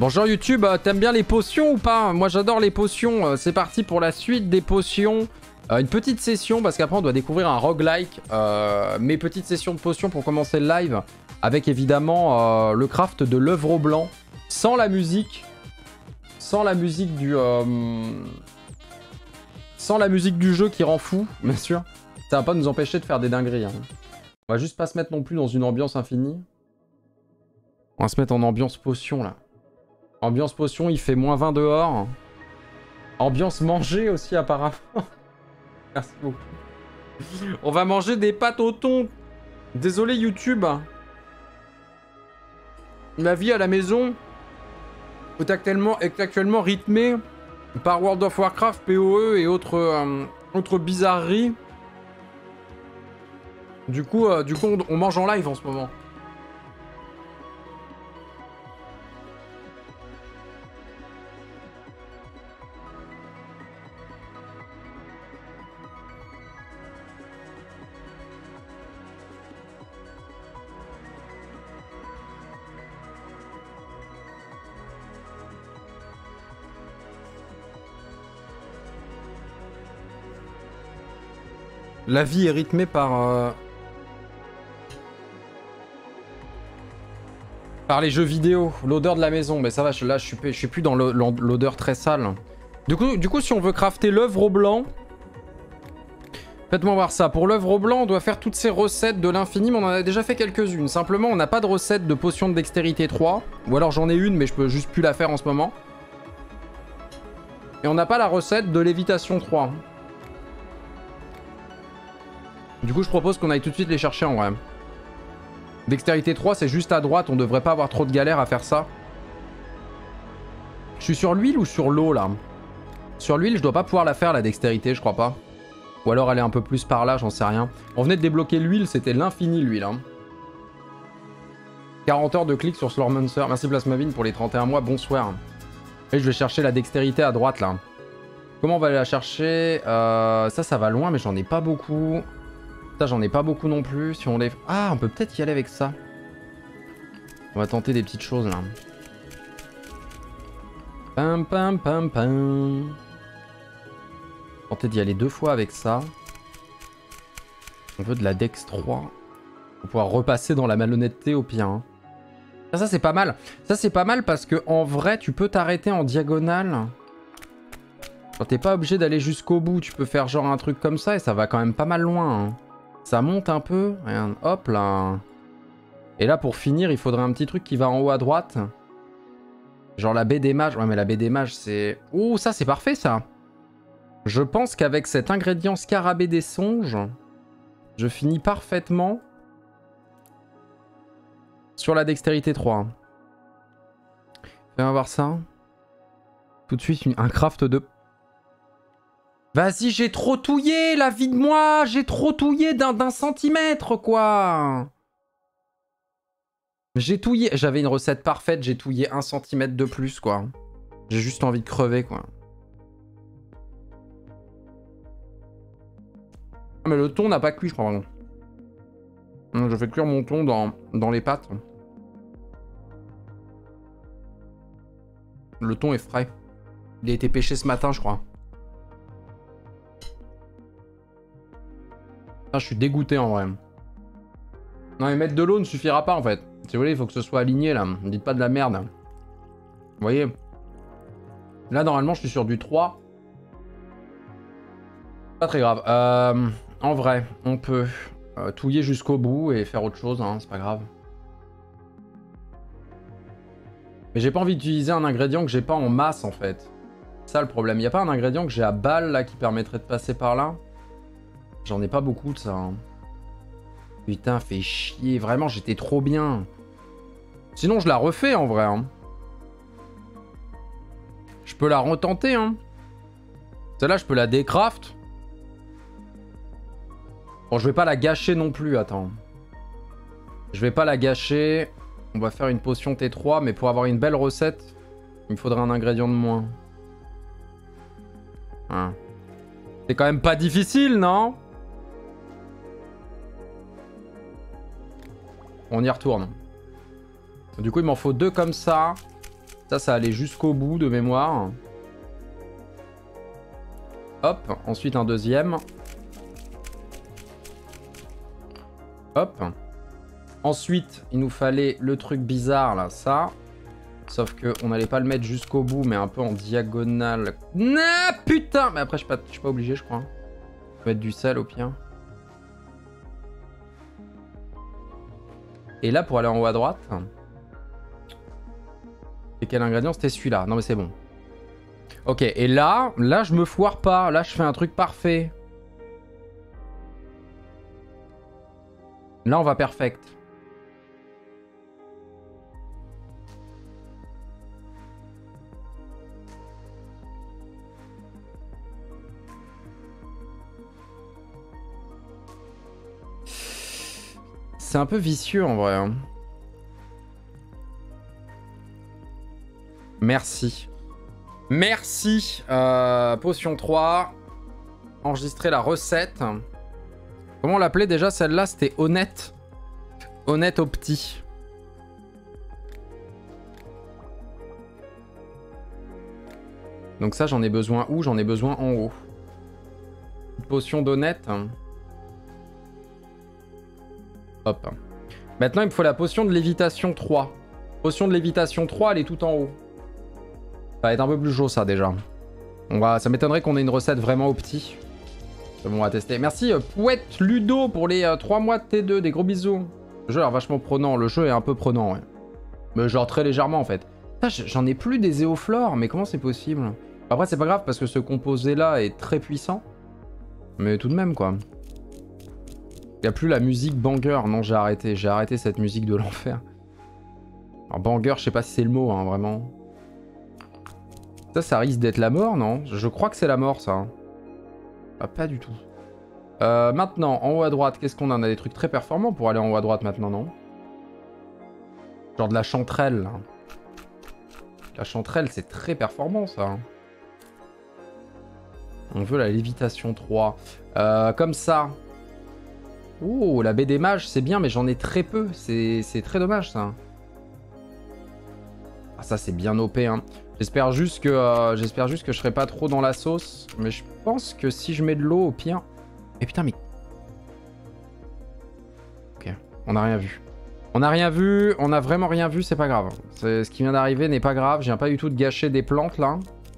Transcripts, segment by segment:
Bonjour YouTube, t'aimes bien les potions ou pas? Moi j'adore les potions, c'est parti pour la suite des potions. Une petite session parce qu'après on doit découvrir un roguelike. Mes petites sessions de potions pour commencer le live. Avec évidemment le craft de l'œuvre au blanc. Sans la musique. Sans la musique du... Sans la musique du jeu qui rend fou, bien sûr. Ça va pas nous empêcher de faire des dingueries. Hein. On va juste pas se mettre non plus dans une ambiance infinie. On va se mettre en ambiance potion là. Ambiance potion, il fait -20 dehors. Ambiance manger aussi apparemment. Merci beaucoup. On va manger des pâtes au thon. Désolé YouTube. La vie à la maison est actuellement rythmée par World of Warcraft, PoE et autres bizarreries. Du coup, on mange en live en ce moment. La vie est rythmée par les jeux vidéo, l'odeur de la maison. Mais ça va, là je suis plus dans l'odeur très sale. Du coup, si on veut crafter l'œuvre au blanc, faites-moi voir ça. Pour l'œuvre au blanc, on doit faire toutes ces recettes de l'infini, mais on en a déjà fait quelques-unes. Simplement, on n'a pas de recette de potion de dextérité 3. Ou alors j'en ai une, mais je peux juste plus la faire en ce moment. Et on n'a pas la recette de lévitation 3. Du coup, je propose qu'on aille tout de suite les chercher en vrai. Dextérité 3, c'est juste à droite. On devrait pas avoir trop de galère à faire ça. Je suis sur l'huile ou sur l'eau, là? Sur l'huile, je dois pas pouvoir la faire, la dextérité, je crois pas. Ou alors elle est un peu plus par là, j'en sais rien. On venait de débloquer l'huile, c'était l'infini, l'huile. Hein. 40 heures de clic sur Slormancer. Merci Plasmavine pour les 31 mois, bonsoir. Et je vais chercher la dextérité à droite, là. Comment on va aller la chercher? Ça va loin, mais j'en ai pas beaucoup. Ça, j'en ai pas beaucoup non plus. Si on les... Ah, on peut peut-être y aller avec ça. On va tenter des petites choses, là. Pam, pam, pam, pam. Tenter d'y aller 2 fois avec ça. On veut de la Dex 3. Pour pouvoir repasser dans la malhonnêteté au pire. Hein. Ça c'est pas mal. Ça, c'est pas mal parce que en vrai, tu peux t'arrêter en diagonale. Quand t'es pas obligé d'aller jusqu'au bout, tu peux faire genre un truc comme ça et ça va quand même pas mal loin. Hein. Ça monte un peu. Regarde, hop là. Et là, pour finir, il faudrait un petit truc qui va en haut à droite. Genre la baie des mages. Ouais, mais la baie des mages, c'est... Ouh, ça, c'est parfait, ça. Je pense qu'avec cet ingrédient scarabée des songes, je finis parfaitement sur la dextérité 3. Fais-moi voir ça. Tout de suite, un craft de... Vas-y, j'ai trop touillé, la vie de moi. J'ai trop touillé d'un centimètre, quoi. J'ai touillé. J'avais une recette parfaite, j'ai touillé 1 centimètre de plus, quoi. J'ai juste envie de crever, quoi. Ah, mais le thon n'a pas cuit, je crois. Donc, je fais cuire mon thon dans les pâtes. Le thon est frais. Il a été pêché ce matin, je crois. Ah, je suis dégoûté en vrai. Non, mais mettre de l'eau ne suffira pas en fait. Si vous voulez, il faut que ce soit aligné là. Ne dites pas de la merde. Vous voyez? Là, normalement, je suis sur du 3. Pas très grave. En vrai, on peut touiller jusqu'au bout et faire autre chose. Hein, c'est pas grave. Mais j'ai pas envie d'utiliser un ingrédient que j'ai pas en masse en fait. C'est ça le problème. Il n'y a pas un ingrédient que j'ai à balle là qui permettrait de passer par là? J'en ai pas beaucoup de ça. Hein. Putain, fait chier. Vraiment, j'étais trop bien. Sinon, je la refais en vrai. Hein. Je peux la retenter. Hein. Celle-là, je peux la décraft. Bon, je vais pas la gâcher non plus. Attends. Je vais pas la gâcher. On va faire une potion T3. Mais pour avoir une belle recette, il me faudrait un ingrédient de moins. Hein. C'est quand même pas difficile, non? On y retourne. Du coup, il m'en faut 2 comme ça. Ça allait jusqu'au bout de mémoire. Hop, ensuite un deuxième. Hop. Ensuite, il nous fallait le truc bizarre là, ça. Sauf qu'on n'allait pas le mettre jusqu'au bout, mais un peu en diagonale. Ah putain! Mais après, je suis pas obligé, je crois. On va mettre du sel au pire. Et là, pour aller en haut à droite... Et quel ingrédient? C'était celui-là. Non mais c'est bon. Ok, et là, je me foire pas. Là, je fais un truc parfait. Là, on va perfect. C'est un peu vicieux en vrai. Hein. Merci. Merci. Potion 3. Enregistrer la recette. Comment on l'appelait déjà celle-là? C'était honnête. Honnête au petit. Donc ça, j'en ai besoin où? J'en ai besoin en haut. Potion d'honnête. Hop. Maintenant, il me faut la potion de lévitation 3. Potion de lévitation 3, elle est tout en haut. Ça va être un peu plus chaud, ça, déjà. Ça m'étonnerait qu'on ait une recette vraiment au petit. C'est bon, on va tester. Merci, Pouette Ludo, pour les 3 mois de T2. Des gros bisous. Le jeu a l'air vachement prenant. Le jeu est un peu prenant, ouais. Mais genre très légèrement, en fait. J'en ai plus des éoflores, mais comment c'est possible? Après, c'est pas grave, parce que ce composé-là est très puissant. Mais tout de même, quoi. Il n'y a plus la musique banger. Non, j'ai arrêté. J'ai arrêté cette musique de l'enfer. Alors, banger, je sais pas si c'est le mot, hein, vraiment. Ça risque d'être la mort, non? Je crois que c'est la mort, ça. Ah, pas du tout. Maintenant, en haut à droite, qu'est-ce qu'on a? On a des trucs très performants pour aller en haut à droite maintenant, non? Genre de la chanterelle, là. La chanterelle, c'est très performant, ça. On veut la lévitation 3. Comme ça. Oh, la baie des mages, c'est bien, mais j'en ai très peu. C'est très dommage, ça. Ah, ça, c'est bien OP, hein. J'espère juste que je serai pas trop dans la sauce. Mais je pense que si je mets de l'eau, au pire... Mais putain, mais... Ok, on n'a rien vu. On n'a rien vu, on n'a vraiment rien vu, c'est pas grave. Ce qui vient d'arriver n'est pas grave. Je viens pas du tout de gâcher des plantes, là.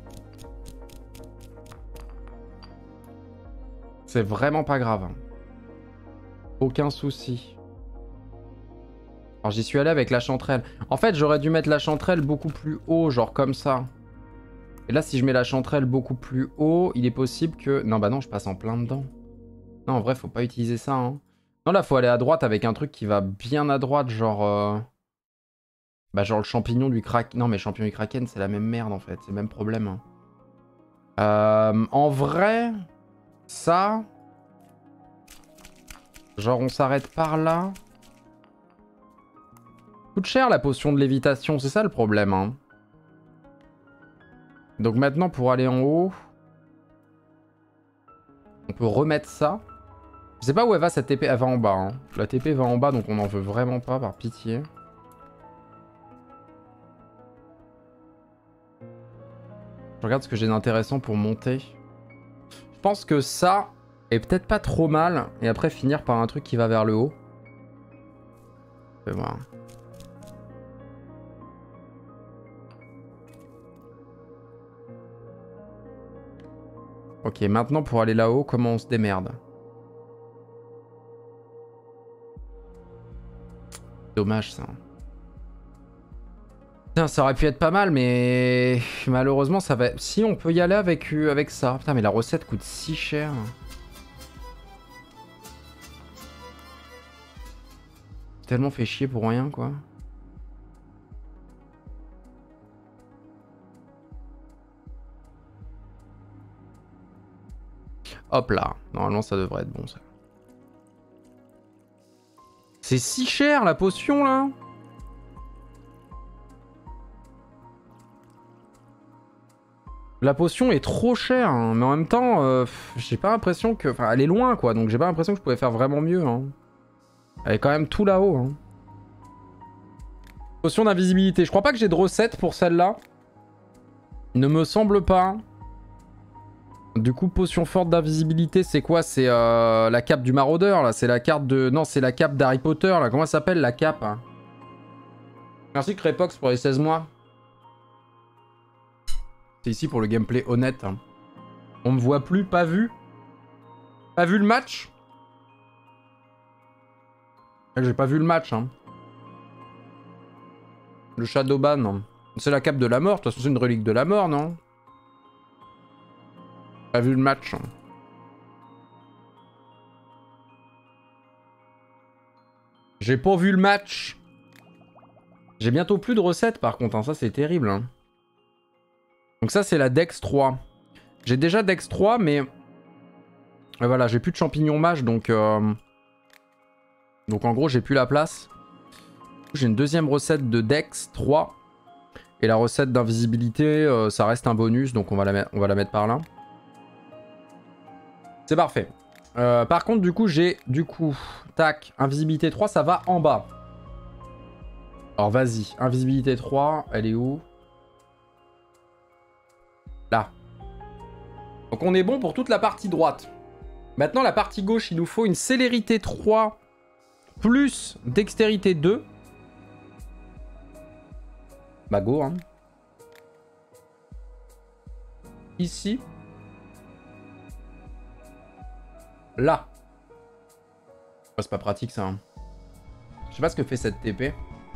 C'est vraiment pas grave. Aucun souci. Alors j'y suis allé avec la chanterelle. En fait, j'aurais dû mettre la chanterelle beaucoup plus haut, genre comme ça. Et là, si je mets la chanterelle beaucoup plus haut, il est possible que... Non, bah non, je passe en plein dedans. Non, en vrai, faut pas utiliser ça, hein. Non, là, faut aller à droite avec un truc qui va bien à droite, genre... Bah, genre le champignon du kraken. Non, mais champignon du kraken, c'est la même merde, en fait. C'est le même problème. En vrai, ça... Genre, on s'arrête par là. Coûte cher, la potion de lévitation. C'est ça, le problème, hein. Donc maintenant, pour aller en haut... On peut remettre ça. Je sais pas où elle va, cette TP. Elle va en bas, hein. La TP va en bas, donc on n'en veut vraiment pas, par pitié. Je regarde ce que j'ai d'intéressant pour monter. Je pense que ça est peut-être pas trop mal. Et après, finir par un truc qui va vers le haut. Je vais voir. Ok, maintenant pour aller là-haut, comment on se démerde? Dommage ça. Putain, ça aurait pu être pas mal, mais malheureusement ça va... Si, on peut y aller avec ça. Putain, mais la recette coûte si cher. Tellement fait chier pour rien, quoi. Hop là. Normalement, ça devrait être bon, ça. C'est si cher, la potion, là. La potion est trop chère, hein. Mais en même temps, j'ai pas l'impression que... Enfin, elle est loin, quoi. Donc j'ai pas l'impression que je pouvais faire vraiment mieux, hein. Elle est quand même tout là-haut, hein. Potion d'invisibilité. Je crois pas que j'ai de recette pour celle-là. Ne me semble pas. Du coup, potion forte d'invisibilité, c'est quoi? C'est la cape du maraudeur, là. C'est la carte de... Non, c'est la cape d'Harry Potter, là. Comment elle s'appelle, la cape hein? Merci Crépox pour les 16 mois. C'est ici pour le gameplay honnête. Hein. On me voit plus, pas vu. Pas vu le match? J'ai pas vu le match. Hein. Le Shadowban. C'est la cape de la mort. De toute façon, c'est une relique de la mort, non? Pas vu le match. J'ai pas vu le match. J'ai bientôt plus de recettes par contre. Hein. Ça, c'est terrible. Hein. Donc ça, c'est la Dex 3. J'ai déjà Dex 3, mais... voilà, j'ai plus de champignons mage, donc... Donc en gros, j'ai plus la place. J'ai une deuxième recette de Dex 3. Et la recette d'invisibilité, ça reste un bonus, donc on va la mettre par là. C'est parfait. Par contre, du coup, j'ai... tac, invisibilité 3, ça va en bas. Alors vas-y, invisibilité 3, elle est où? Là. Donc on est bon pour toute la partie droite. Maintenant, la partie gauche, il nous faut une célérité 3 plus dextérité 2. Bah go, hein. Ici. Là. Oh, c'est pas pratique ça. Hein. Je sais pas ce que fait cette TP.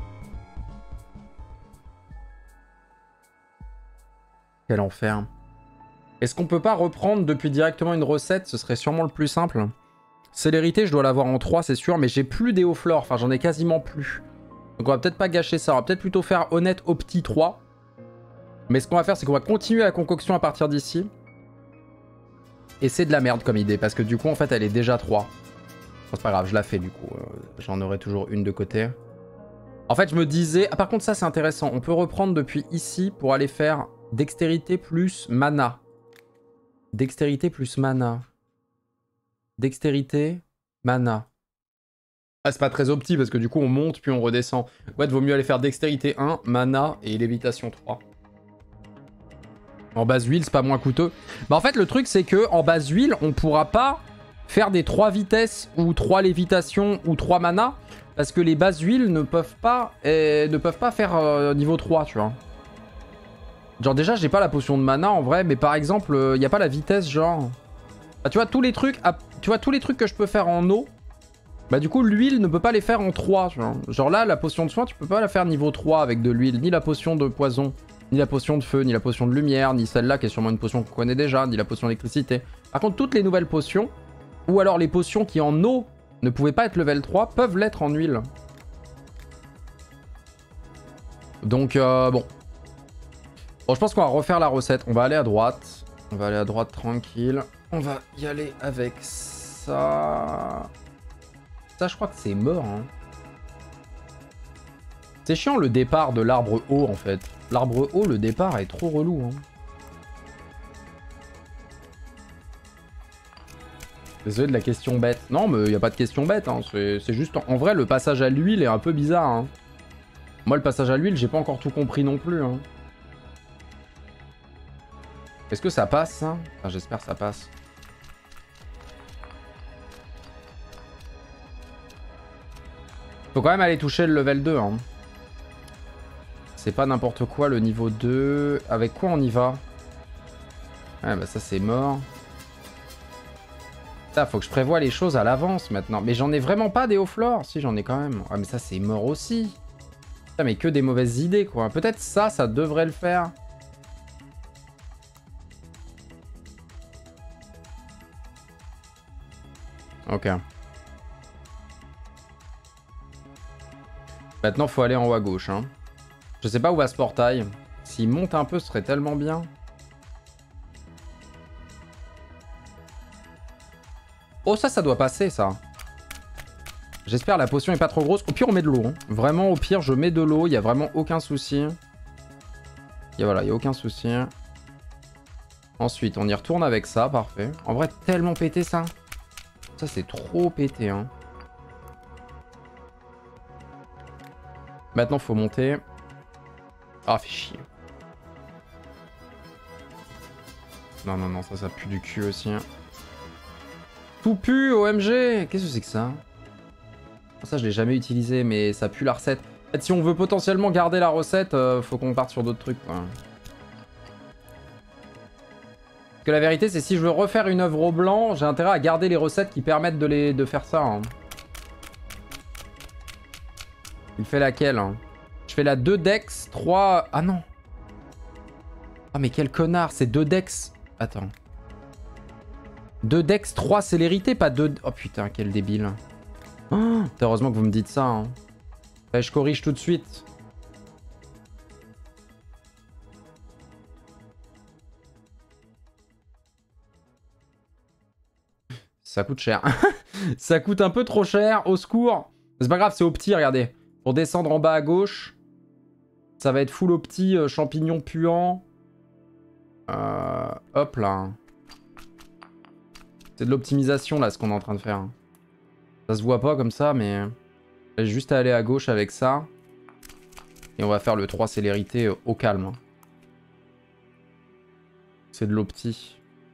Quel enfer. Est-ce qu'on peut pas reprendre depuis directement une recette? Ce serait sûrement le plus simple. Célérité, je dois l'avoir en 3, c'est sûr, mais j'ai plus d'Éoflore. Enfin, j'en ai quasiment plus. Donc on va peut-être pas gâcher ça. On va peut-être plutôt faire honnête Opti 3. Mais ce qu'on va faire, c'est qu'on va continuer la concoction à partir d'ici. Et c'est de la merde comme idée, parce que du coup, en fait, elle est déjà 3. Bon, c'est pas grave, je la fais du coup. J'en aurai toujours une de côté. En fait, je me disais... Ah, par contre, ça, c'est intéressant. On peut reprendre depuis ici pour aller faire dextérité plus mana. Dextérité plus mana. Dextérité, mana. Ah, c'est pas très opti parce que du coup on monte puis on redescend. Ouais, il vaut mieux aller faire dextérité 1, mana et lévitation 3. En base huile, c'est pas moins coûteux. Bah en fait, le truc c'est que en base huile, on pourra pas faire des 3 vitesses ou 3 lévitations ou 3 mana parce que les bases huiles ne peuvent pas faire niveau 3, tu vois. Genre déjà, j'ai pas la potion de mana en vrai, mais par exemple, y a pas la vitesse genre... Bah, tu vois, tous les trucs que je peux faire en eau, bah du coup, l'huile ne peut pas les faire en 3, tu vois. Genre là, la potion de soin, tu peux pas la faire niveau 3 avec de l'huile, ni la potion de poison, ni la potion de feu, ni la potion de lumière, ni celle-là qui est sûrement une potion qu'on connaît déjà, ni la potion d'électricité. Par contre, toutes les nouvelles potions, ou alors les potions qui en eau ne pouvaient pas être level 3, peuvent l'être en huile. Donc, bon. Bon, je pense qu'on va refaire la recette. On va aller à droite. On va aller à droite tranquille. On va y aller avec ça. Ça, je crois que c'est mort. Hein. C'est chiant le départ de l'arbre haut, en fait. L'arbre haut, le départ est trop relou. Hein. Désolé de la question bête. Non, mais il n'y a pas de question bête. Hein. C'est juste... En vrai, le passage à l'huile est un peu bizarre. Hein. Moi, le passage à l'huile, j'ai pas encore tout compris non plus. Hein. Est-ce que ça passe, ça? Enfin, j'espère que ça passe. Faut quand même aller toucher le level 2. Hein. C'est pas n'importe quoi le niveau 2. Avec quoi on y va? Ouais, bah ça c'est mort. Ça, faut que je prévoie les choses à l'avance maintenant. Mais j'en ai vraiment pas des hauts-flores. Si, j'en ai quand même. Ah, mais ça c'est mort aussi. Putain, mais que des mauvaises idées, quoi. Peut-être ça, ça devrait le faire. Ok. Maintenant, faut aller en haut à gauche. Hein. Je sais pas où va ce portail. S'il monte un peu, ce serait tellement bien. Oh, ça doit passer, ça. J'espère la potion est pas trop grosse. Au pire, on met de l'eau. Hein. Vraiment, au pire, je mets de l'eau. Il n'y a vraiment aucun souci. Et voilà, il n'y a aucun souci. Ensuite, on y retourne avec ça. Parfait. En vrai, tellement pété, ça. Ça, c'est trop pété, hein. Maintenant, faut monter. Ah, fait chier. Non, non, non, ça pue du cul aussi. Hein. Tout pue, OMG. Qu'est-ce que c'est que ça? Ça, je l'ai jamais utilisé, mais ça pue la recette. En fait, si on veut potentiellement garder la recette, faut qu'on parte sur d'autres trucs, quoi. Parce que la vérité, c'est si je veux refaire une œuvre au blanc, j'ai intérêt à garder les recettes qui permettent de faire ça. Hein. Il fait laquelle hein? Je fais la 2 dex, 3... Ah non. Ah mais quel connard, c'est 2 dex. Attends. 2 dex, 3 célérité, pas 2... Oh putain, quel débile. Oh, heureusement que vous me dites ça. Hein. Ouais, je corrige tout de suite. Ça coûte cher. Ça coûte un peu trop cher, au secours. C'est pas grave, c'est au petit, regardez. Pour descendre en bas à gauche, ça va être full au petit, champignons puants. Hop là. C'est de l'optimisation là, ce qu'on est en train de faire. Ça se voit pas comme ça, mais... J'ai juste à aller à gauche avec ça. Et on va faire le 3 célérité au calme. C'est de l'opti.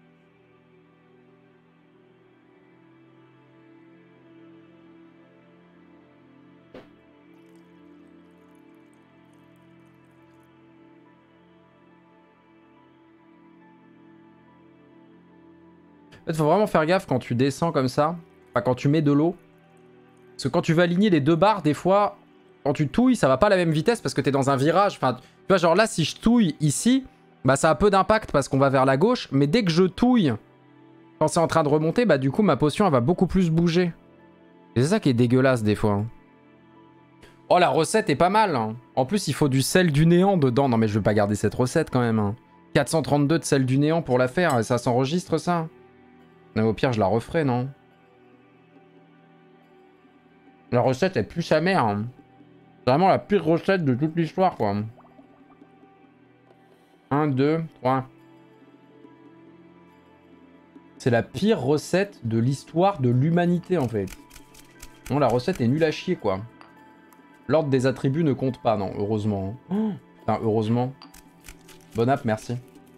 En fait, faut vraiment faire gaffe quand tu descends comme ça. Enfin, quand tu mets de l'eau. Parce que quand tu vas aligner les deux barres, des fois, quand tu touilles, ça va pas à la même vitesse parce que t'es dans un virage. Enfin, tu vois, genre là, si je touille ici, bah ça a peu d'impact parce qu'on va vers la gauche. Mais dès que je touille, quand c'est en train de remonter, bah du coup, ma potion, elle va beaucoup plus bouger. Et c'est ça qui est dégueulasse des fois. Hein. Oh, la recette est pas mal. Hein. En plus, il faut du sel du néant dedans. Non, mais je veux pas garder cette recette quand même. Hein. 432 de sel du néant pour la faire. Ça s'enregistre, ça? Non, au pire, je la referai, non? La recette est plus sa mère. Hein. C'est vraiment la pire recette de toute l'histoire, quoi. 1, 2, 3. C'est la pire recette de l'histoire de l'humanité, en fait. Non, la recette est nulle à chier, quoi. L'ordre des attributs ne compte pas, non, heureusement. Oh, putain, heureusement. Bon app, merci.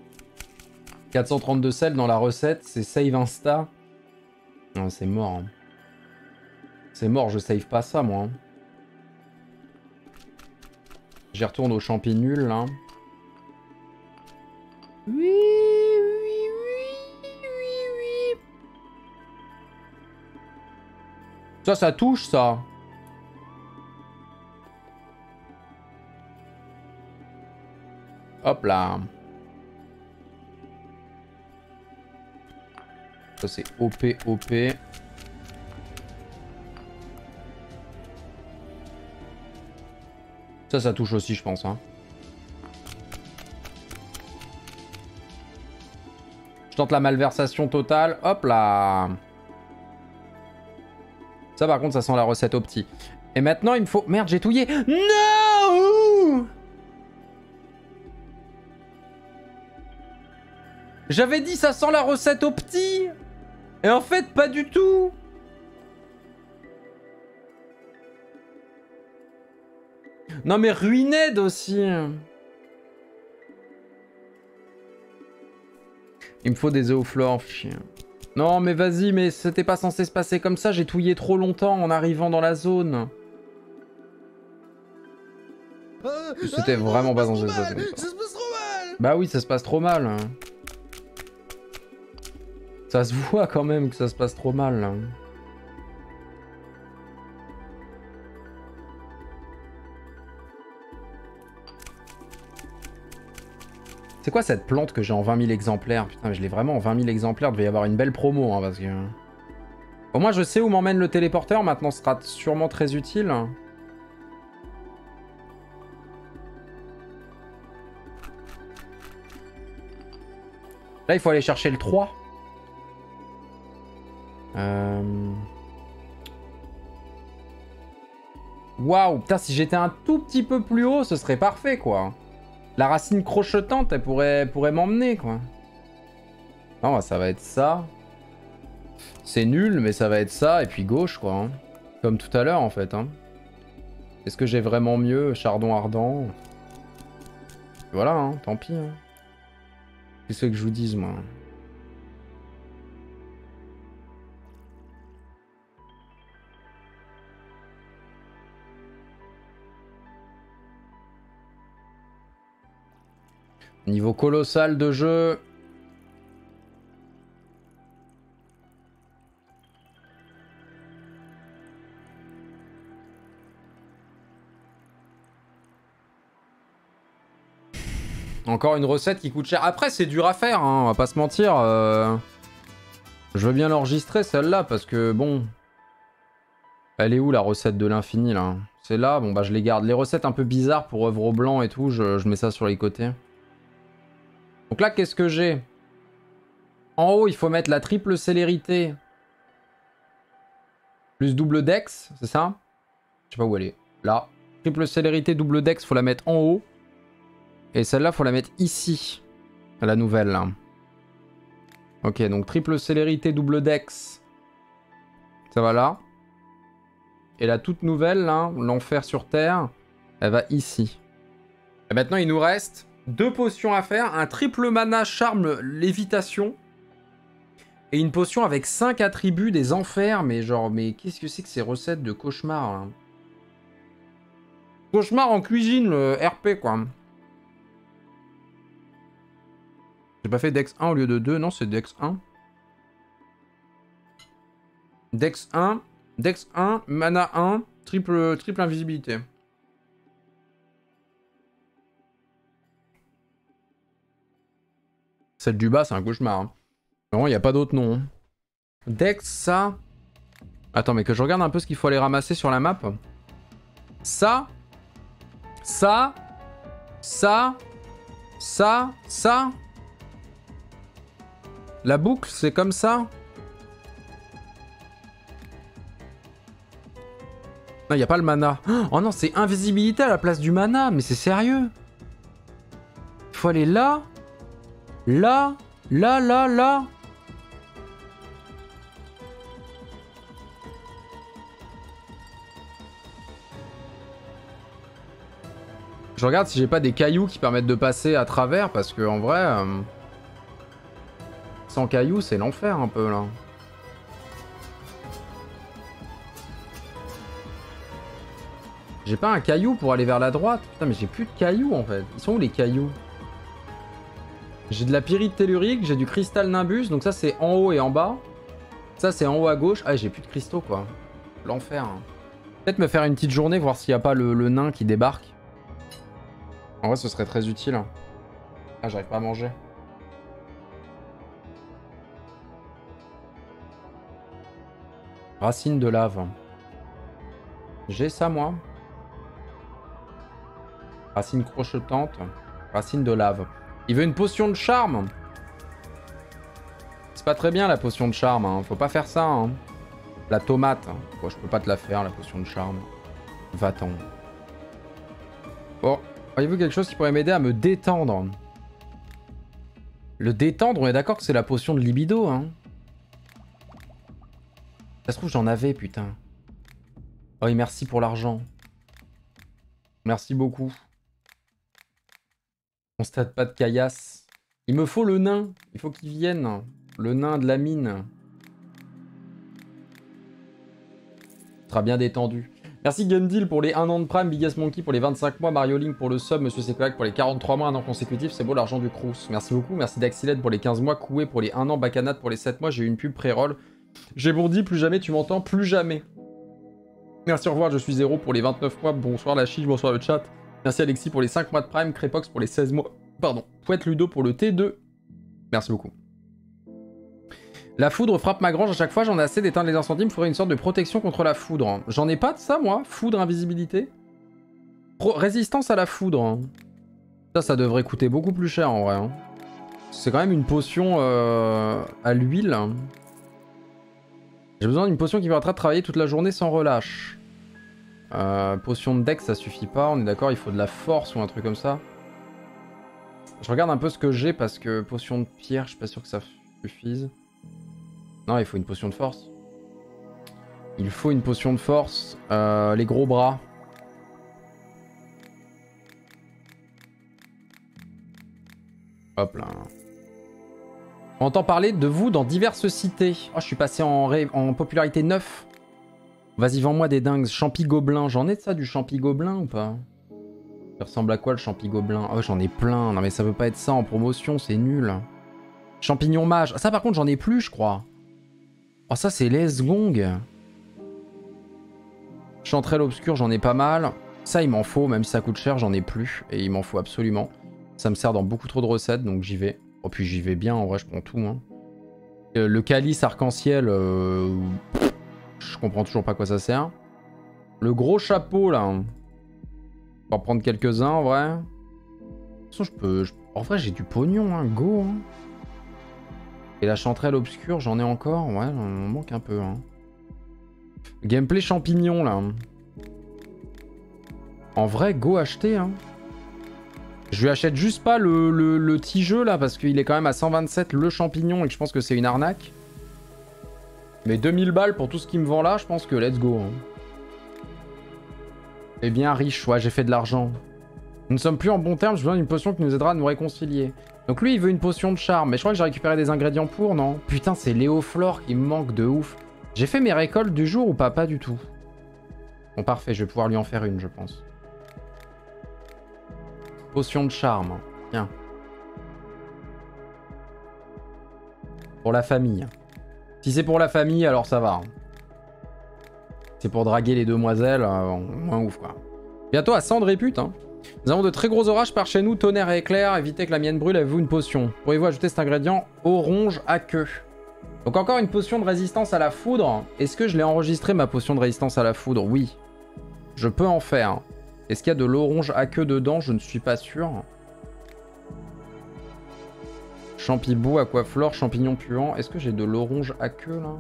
432 sel dans la recette, c'est save insta. Non, c'est mort. Hein. C'est mort, je save pas ça, moi. Hein. J'y retourne au champi nul, là. Oui, oui, oui, oui, oui. Ça touche, ça. Hop là. Ça, c'est OP, OP. Ça touche aussi, je pense. Hein. Je tente la malversation totale. Hop là. Ça, par contre, ça sent la recette opti. Et maintenant, il me faut... Merde, j'ai touillé. Non! J'avais dit ça sent la recette opti. Et en fait, pas du tout. Non mais Ruined aussi. Il me faut des œufs au flore, chien. Non mais vas-y, mais c'était pas censé se passer comme ça, j'ai touillé trop longtemps en arrivant dans la zone. C'était vraiment pas censé se passer comme ça. Ça se passe trop mal. Bah oui, ça se passe trop mal. Hein. Ça se voit quand même que ça se passe trop mal. Hein. C'est quoi cette plante que j'ai en 20 000 exemplaires? Putain, mais je l'ai vraiment en 20 000 exemplaires. Il devait y avoir une belle promo, hein, parce que... Au moins, je sais où m'emmène le téléporteur. Maintenant, ce sera sûrement très utile. Là, il faut aller chercher le 3. Waouh, putain, si j'étais un tout petit peu plus haut, ce serait parfait, quoi. La racine crochetante, elle pourrait m'emmener, quoi. Non, bah, ça va être ça. C'est nul, mais ça va être ça, et puis gauche, quoi. Hein. Comme tout à l'heure, en fait. Hein. Est-ce que j'ai vraiment mieux? Chardon ardent. Voilà, hein, tant pis. Hein. Qu'est-ce que je vous dise, moi? Niveau colossal de jeu. Encore une recette qui coûte cher. Après, c'est dur à faire, hein, on va pas se mentir. Je veux bien l'enregistrer, celle-là, parce que, bon... Elle est où, la recette de l'infini, là? C'est là, bon, bah, je les garde. Les recettes un peu bizarres pour œuvre au blanc et tout, je mets ça sur les côtés. Donc là, qu'est-ce que j'ai? En haut, il faut mettre la triple célérité. Plus double dex, c'est ça? Je sais pas où elle est. Là. Triple célérité, double dex, faut la mettre en haut. Et celle-là, faut la mettre ici. La nouvelle, là. Ok, donc triple célérité, double dex. Ça va là. Et la toute nouvelle, là, l'enfer sur Terre, elle va ici. Et maintenant, il nous reste 2 potions à faire. Un triple mana charme lévitation. Et une potion avec 5 attributs des enfers. Mais genre, mais qu'est-ce que c'est que ces recettes de cauchemar, là? Cauchemar en cuisine, le RP, quoi. J'ai pas fait Dex 1 au lieu de 2, non, c'est Dex 1. Dex 1, Dex 1, mana 1, triple invisibilité. Celle du bas, c'est un cauchemar. Hein. Vraiment, il n'y a pas d'autre nom. Hein. Dex, ça... Attends, mais que je regarde un peu ce qu'il faut aller ramasser sur la map. Ça... Ça... Ça... Ça... Ça... La boucle, c'est comme ça. Non, il n'y a pas le mana. Oh non, c'est invisibilité à la place du mana. Mais c'est sérieux. Il faut aller là. Là. Là, là, là. Je regarde si j'ai pas des cailloux qui permettent de passer à travers. Parce que en vrai... Sans cailloux, c'est l'enfer un peu là. J'ai pas un caillou pour aller vers la droite. Putain, mais j'ai plus de cailloux en fait. Ils sont où les cailloux? J'ai de la pyrite tellurique, j'ai du cristal nimbus. Donc ça, c'est en haut et en bas. Ça, c'est en haut à gauche. Ah, j'ai plus de cristaux quoi. L'enfer. Hein. Peut-être me faire une petite journée, voir s'il n'y a pas le nain qui débarque. En vrai, ce serait très utile. Ah, j'arrive pas à manger. Racine de lave. J'ai ça, moi. Racine crochetante. Racine de lave. Il veut une potion de charme. C'est pas très bien, la potion de charme. Hein. Faut pas faire ça. Hein. La tomate. Bon, je peux pas te la faire, la potion de charme. Va-t'en. Bon. Voyez-vous quelque chose qui pourrait m'aider à me détendre? Le détendre, on est d'accord que c'est la potion de libido, hein. Ça se trouve, j'en avais, putain. Oh, et merci pour l'argent. Merci beaucoup. On constate pas de caillasse. Il me faut le nain. Il faut qu'il vienne. Le nain de la mine. Il sera bien détendu. Merci Gundil pour les 1 an de Prime, Biggest Monkey pour les 25 mois, Mario Link pour le sub, Monsieur Sekoyak pour les 43 mois, 1 an consécutif, c'est beau l'argent du Crous. Merci beaucoup, merci Daxiled pour les 15 mois, Koué pour les 1 an, Bacanat pour les 7 mois, j'ai eu une pub pré-roll. J'ai bondi, plus jamais tu m'entends, plus jamais. Merci, au revoir, je suis Zéro pour les 29 mois, bonsoir la chiche, bonsoir le chat. Merci Alexis pour les 5 mois de Prime, Crépox pour les 16 mois, pardon, Pouette Ludo pour le T2. Merci beaucoup. La foudre frappe ma grange à chaque fois, j'en ai assez d'éteindre les incendies, il me faudrait une sorte de protection contre la foudre. J'en ai pas de ça, moi. Foudre, invisibilité. Résistance à la foudre. Ça devrait coûter beaucoup plus cher, en vrai. Hein. C'est quand même une potion à l'huile. J'ai besoin d'une potion qui me permettra de travailler toute la journée sans relâche. Potion de deck, ça suffit pas, on est d'accord, il faut de la force ou un truc comme ça. Je regarde un peu ce que j'ai, parce que potion de pierre, je suis pas sûr que ça suffise. Non, il faut une potion de force. Il faut une potion de force. Les gros bras. Hop là. On entend parler de vous dans diverses cités. Oh, je suis passé en popularité 9. Vas-y, vends-moi des dingues. Champi gobelin. J'en ai de ça, du champi gobelin ou pas? Ça ressemble à quoi le champi gobelin? Oh, j'en ai plein. Non, mais ça veut pas être ça en promotion, c'est nul. Champignon mage. Ça, par contre, j'en ai plus, je crois. Oh, ça, c'est les gong. Chanterelle obscure, j'en ai pas mal. Ça, il m'en faut, même si ça coûte cher, j'en ai plus. Et il m'en faut absolument. Ça me sert dans beaucoup trop de recettes, donc j'y vais. Oh, puis j'y vais bien, en vrai, je prends tout. Hein. Le calice arc-en-ciel, je comprends toujours pas quoi ça sert. Le gros chapeau, là. On va en prendre quelques-uns, en vrai. De toute façon, je peux... En vrai, j'ai du pognon, hein. Go, hein. Et la chanterelle obscure, j'en ai encore. Ouais, on manque un peu, hein. Gameplay champignon, là. En vrai, go acheter, hein. Je lui achète juste pas le petit jeu là parce qu'il est quand même à 127 le champignon et que je pense que c'est une arnaque. Mais 2000 balles pour tout ce qu'il me vend là, je pense que let's go. Hein. Et bien riche, ouais, j'ai fait de l'argent. Nous ne sommes plus en bon terme, j'ai besoin d'une potion qui nous aidera à nous réconcilier. Donc lui il veut une potion de charme, mais je crois que j'ai récupéré des ingrédients pour, non? Putain, c'est Léoflore qui me manque de ouf. J'ai fait mes récoltes du jour ou pas? Pas du tout. Bon parfait, je vais pouvoir lui en faire une je pense. Potion de charme. Tiens. Pour la famille. Si c'est pour la famille, alors ça va. C'est pour draguer les demoiselles, moins ouf quoi. Bientôt à 100 de répute. Hein. Nous avons de très gros orages par chez nous, tonnerre et éclair. Évitez que la mienne brûle, avez-vous une potion? Pourriez-vous ajouter cet ingrédient? Oronge à queue. Donc encore une potion de résistance à la foudre. Est-ce que je l'ai enregistré ma potion de résistance à la foudre? Oui. Je peux en faire. Est-ce qu'il y a de l'orange à queue dedans? Je ne suis pas sûr. Champibou, aquaflore, champignon puant. Est-ce que j'ai de l'orange à queue là?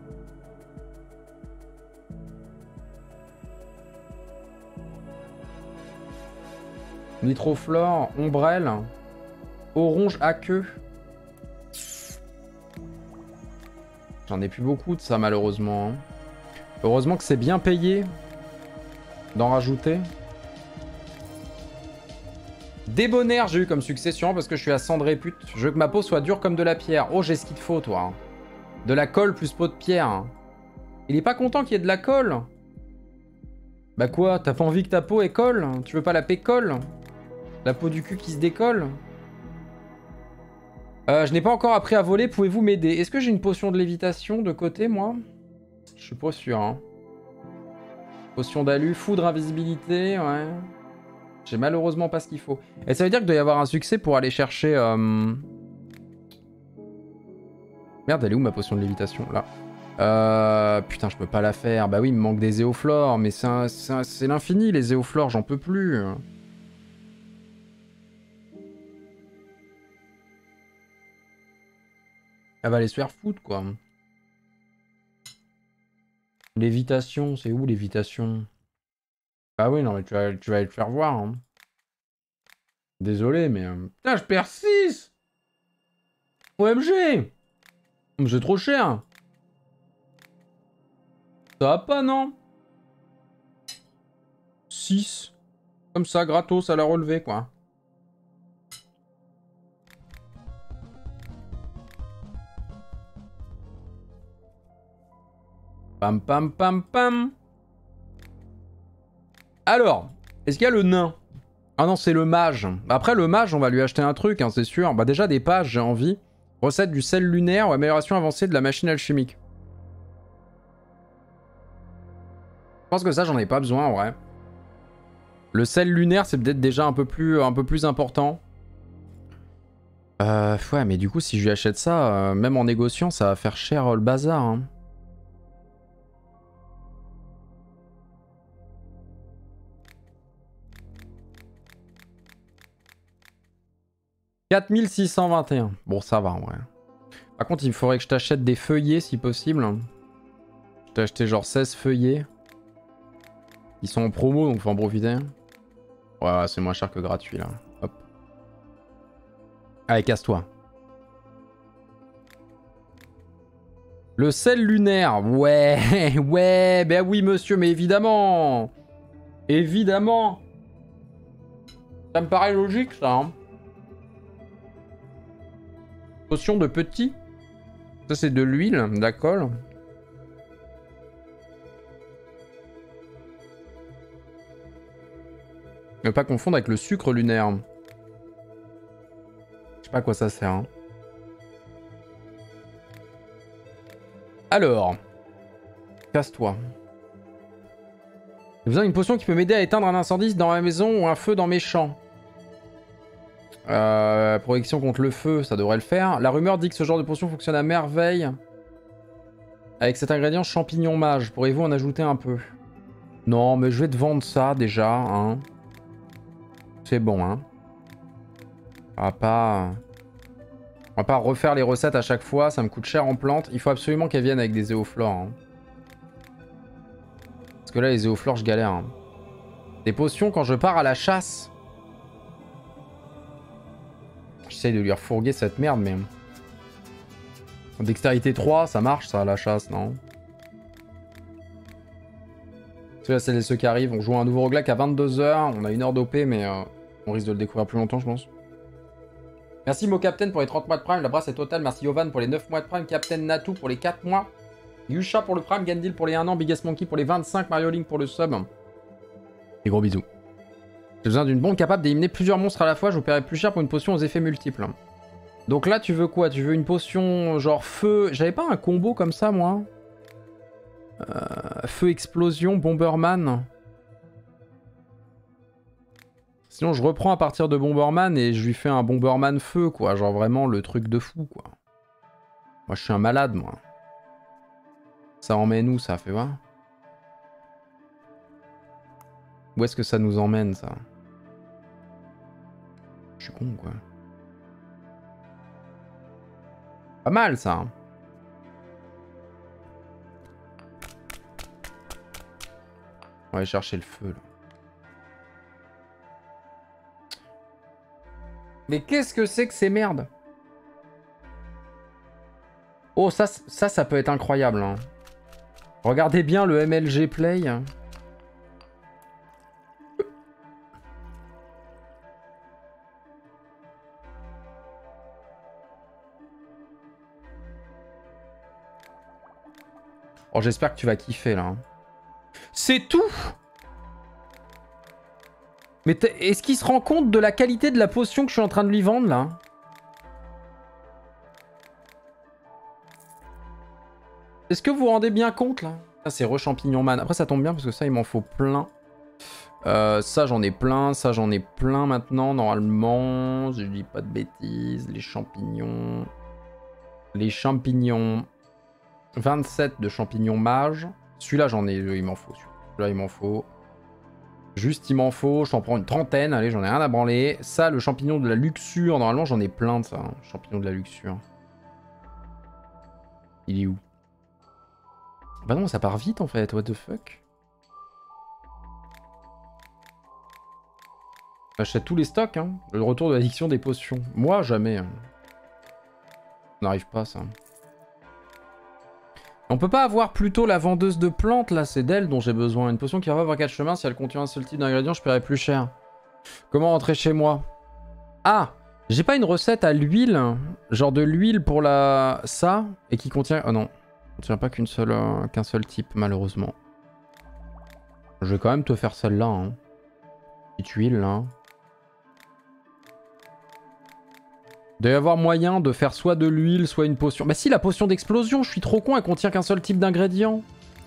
Nitroflore, ombrelle. Orange à queue. J'en ai plus beaucoup de ça malheureusement. Heureusement que c'est bien payé d'en rajouter. Débonnaire, j'ai eu comme succession parce que je suis à 100 de répute. Je veux que ma peau soit dure comme de la pierre. Oh, j'ai ce qu'il te faut, toi. De la colle plus peau de pierre. Il est pas content qu'il y ait de la colle. Bah quoi, t'as pas envie que ta peau est colle? Tu veux pas la pécolle? La peau du cul qui se décolle? Je n'ai pas encore appris à voler, pouvez-vous m'aider? Est-ce que j'ai une potion de lévitation de côté, moi? Je suis pas sûr, hein. Potion d'alu, foudre invisibilité, ouais. J'ai malheureusement pas ce qu'il faut. Et ça veut dire qu'il doit y avoir un succès pour aller chercher... Merde, elle est où ma potion de lévitation? Là. Putain, je peux pas la faire. Bah oui, il me manque des éoflores. Mais c'est l'infini, les éoflores, j'en peux plus. Elle va aller se faire foutre, quoi. Lévitation, c'est où lévitation? Ah oui, non, mais tu vas aller te faire voir. Hein. Désolé, mais... Putain, je perds 6 OMG. C'est trop cher. Ça va pas, non? 6. Comme ça, gratos à la relevée, quoi. Pam, pam, pam, pam. Alors, est-ce qu'il y a le nain? Ah non, c'est le mage. Après, le mage, on va lui acheter un truc, hein, c'est sûr. Bah déjà, des pages, j'ai envie. Recette du sel lunaire ou amélioration avancée de la machine alchimique. Je pense que ça, j'en ai pas besoin, en vrai. Le sel lunaire, c'est peut-être déjà un peu plus important. Ouais, mais du coup, si je lui achète ça, même en négociant, ça va faire cher le bazar. Hein. « 4621. Bon, ça va, en vrai. Par contre, il faudrait que je t'achète des feuillets, si possible. Je t'ai acheté genre 16 feuillets. Ils sont en promo, donc faut en profiter. Ouais, c'est moins cher que gratuit, là. Hop. Allez, casse-toi. Le sel lunaire. Ouais, ouais, ben oui, monsieur, mais évidemment. Évidemment. Ça me paraît logique, ça. Hein. Potion de petit. Ça, c'est de l'huile, d'accord. Ne pas confondre avec le sucre lunaire. Je sais pas à quoi ça sert. Hein. Alors. Casse-toi. J'ai besoin d'une potion qui peut m'aider à éteindre un incendie dans ma maison ou un feu dans mes champs. Protection contre le feu, ça devrait le faire. La rumeur dit que ce genre de potion fonctionne à merveille. Avec cet ingrédient champignon mage. Pourriez-vous en ajouter un peu? Non, mais je vais te vendre ça déjà. Hein. C'est bon, hein. On va pas refaire les recettes à chaque fois. Ça me coûte cher en plantes. Il faut absolument qu'elles viennent avec des éoflores. Hein. Parce que là, les éoflores, je galère. Hein. Des potions quand je pars à la chasse. J'essaye de lui refourguer cette merde, mais... Dextérité 3, ça marche, ça, à la chasse, non? Ceux-là, c'est ceux qui arrivent. On joue un nouveau roguelike à 22h. On a 1 heure d'OP, mais on risque de le découvrir plus longtemps, je pense. Merci MoCaptain pour les 30 mois de Prime. La brasse est totale. Merci Yovan pour les 9 mois de Prime. Captain Natu pour les 4 mois. Yusha pour le Prime. Gandil pour les 1 an. Biggest Monkey pour les 25. Mario Link pour le sub. Et gros bisous. J'ai besoin d'une bombe capable d'éliminer plusieurs monstres à la fois. Je vous paierai plus cher pour une potion aux effets multiples. Donc là, tu veux quoi? Tu veux une potion genre feu? J'avais pas un combo comme ça, moi? Feu, explosion, Bomberman. Sinon, je reprends à partir de Bomberman et je lui fais un Bomberman feu, quoi. Genre vraiment le truc de fou, quoi. Moi, je suis un malade, moi. Ça emmène où, ça? Fait voir. Où est-ce que ça nous emmène, ça? Je suis con, quoi. Pas mal, ça. On va aller chercher le feu, là. Mais qu'est-ce que c'est que ces merdes? Oh, ça peut être incroyable. Hein. Regardez bien le MLG Play. Oh, j'espère que tu vas kiffer, là. C'est tout? Mais est-ce qu'il se rend compte de la qualité de la potion que je suis en train de lui vendre, là? Est-ce que vous vous rendez bien compte, là? Ça, c'est re-champignon man. Après, ça tombe bien, parce que ça, il m'en faut plein. Ça, j'en ai plein. Ça, j'en ai plein maintenant, normalement. Je dis pas de bêtises. Les champignons. Les champignons. 27 de champignons mage. Celui-là, j'en ai. Il m'en faut. Celui-là, il m'en faut. Juste, il m'en faut. Je t'en prends une trentaine. Allez, j'en ai rien à branler. Ça, le champignon de la luxure. Normalement, j'en ai plein de ça. Hein. Champignon de la luxure. Il est où? Bah non, ça part vite en fait. What the fuck? J'achète tous les stocks. Hein. Le retour de l'addiction des potions. Moi, jamais. Hein. On n'arrive pas, ça. On peut pas avoir plutôt la vendeuse de plantes, là, c'est d'elle dont j'ai besoin. Une potion qui va avoir 4 chemins, si elle contient un seul type d'ingrédient, je paierai plus cher. Comment rentrer chez moi? Ah, j'ai pas une recette à l'huile, genre de l'huile pour la... ça, et qui contient... Oh non, contient pas qu'un seul type, malheureusement. Je vais quand même te faire celle-là, hein. Petite huile, là. Il doit y avoir moyen de faire soit de l'huile, soit une potion. Bah si, la potion d'explosion, je suis trop con, elle contient qu'un seul type d'ingrédient.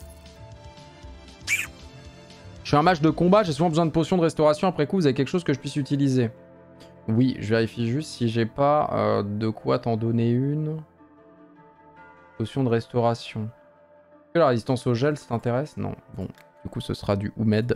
Je suis un mage de combat, j'ai souvent besoin de potions de restauration. Après coup, vous avez quelque chose que je puisse utiliser? Oui, je vérifie juste si j'ai pas de quoi t'en donner une. Potion de restauration. Est-ce que la résistance au gel, ça t'intéresse? Non. Bon, du coup, ce sera du Oumed.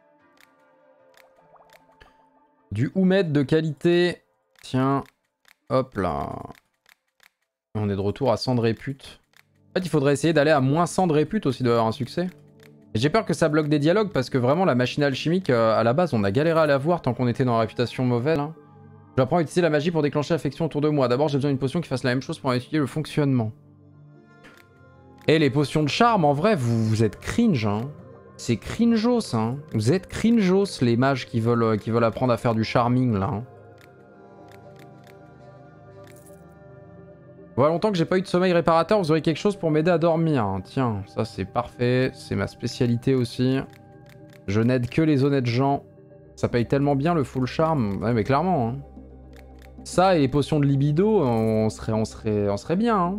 Du Oumed de qualité. Tiens. Hop là. On est de retour à 100 de répute. En fait, il faudrait essayer d'aller à moins 100 de répute aussi, d'avoir un succès. J'ai peur que ça bloque des dialogues parce que vraiment, la machine alchimique, à la base, on a galéré à la voir tant qu'on était dans la réputation mauvaise. Hein. J'apprends à utiliser la magie pour déclencher l'affection autour de moi. D'abord, j'ai besoin d'une potion qui fasse la même chose pour en étudier le fonctionnement. Et les potions de charme, en vrai, vous êtes cringe. Hein. C'est cringeos. Hein. Vous êtes cringeos, les mages qui veulent apprendre à faire du charming, là. Hein. Voilà longtemps que j'ai pas eu de sommeil réparateur, vous aurez quelque chose pour m'aider à dormir. Tiens, ça c'est parfait, c'est ma spécialité aussi. Je n'aide que les honnêtes gens. Ça paye tellement bien le full charme. Ouais mais clairement. Hein. Ça et les potions de libido, on serait bien. Hein.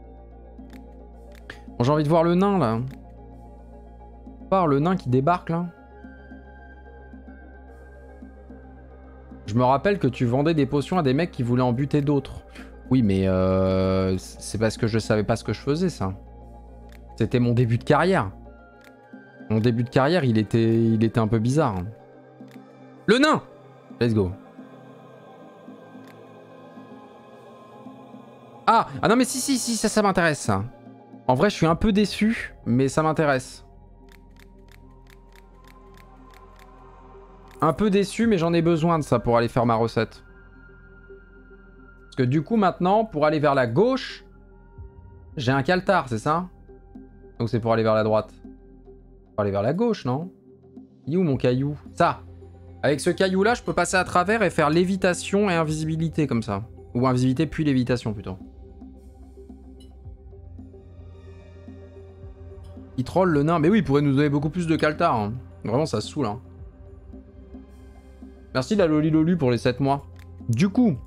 Bon, j'ai envie de voir le nain là. Voir le nain qui débarque là. Je me rappelle que tu vendais des potions à des mecs qui voulaient en buter d'autres. Oui, mais c'est parce que je savais pas ce que je faisais, ça. C'était mon début de carrière. Mon début de carrière, il était un peu bizarre. Le nain! Let's go. Ah non mais si, ça m'intéresse, ça. En vrai, je suis un peu déçu, mais ça m'intéresse. Un peu déçu, mais j'en ai besoin de ça pour aller faire ma recette. Parce que du coup, maintenant, pour aller vers la gauche, j'ai un caltar, c'est ça? Donc c'est pour aller vers la droite. Pour aller vers la gauche, non? Il est où mon caillou? Ça! Avec ce caillou-là, je peux passer à travers et faire lévitation et invisibilité, comme ça. Ou invisibilité puis lévitation, plutôt. Il troll le nain. Mais oui, il pourrait nous donner beaucoup plus de caltar. Hein. Vraiment, ça se saoule. Hein. Merci la Loli Lolu pour les 7 mois. Du coup...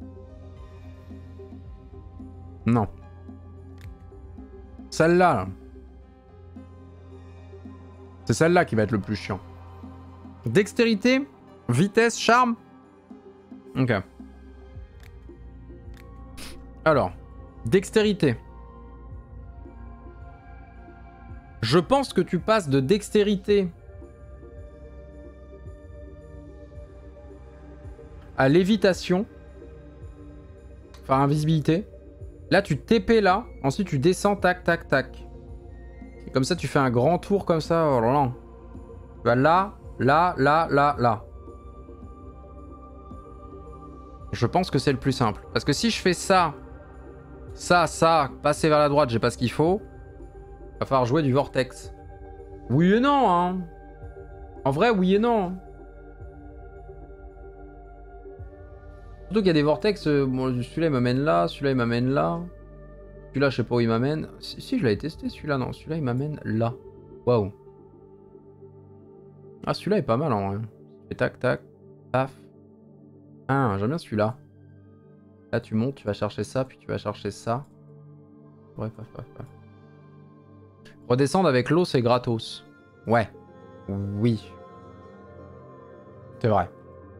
Non. Celle-là, là. C'est celle-là qui va être le plus chiant. Dextérité, vitesse, charme. Ok. Alors, dextérité. Je pense que tu passes de dextérité à lévitation. Enfin, invisibilité. Là, tu TP là. Ensuite, tu descends, tac, tac, tac. Et comme ça, tu fais un grand tour comme ça. Oh là là. Tu vas là, là, là, là, là. Je pense que c'est le plus simple. Parce que si je fais ça, ça, passer vers la droite, j'ai pas ce qu'il faut. Va falloir jouer du vortex. Oui et non, hein. En vrai, oui et non. Surtout qu'il y a des vortex. Bon, celui-là, il m'amène là. Celui-là, il m'amène là. Celui-là, je sais pas où il m'amène. Si, je l'avais testé, celui-là. Non, celui-là, il m'amène là. Waouh. Ah, celui-là est pas mal, en vrai. Et tac, tac. Paf. Ah, j'aime bien celui-là. Là, tu montes, tu vas chercher ça, puis tu vas chercher ça. Ouais, paf, paf, paf. Redescendre avec l'eau, c'est gratos. Ouais. Oui. C'est vrai.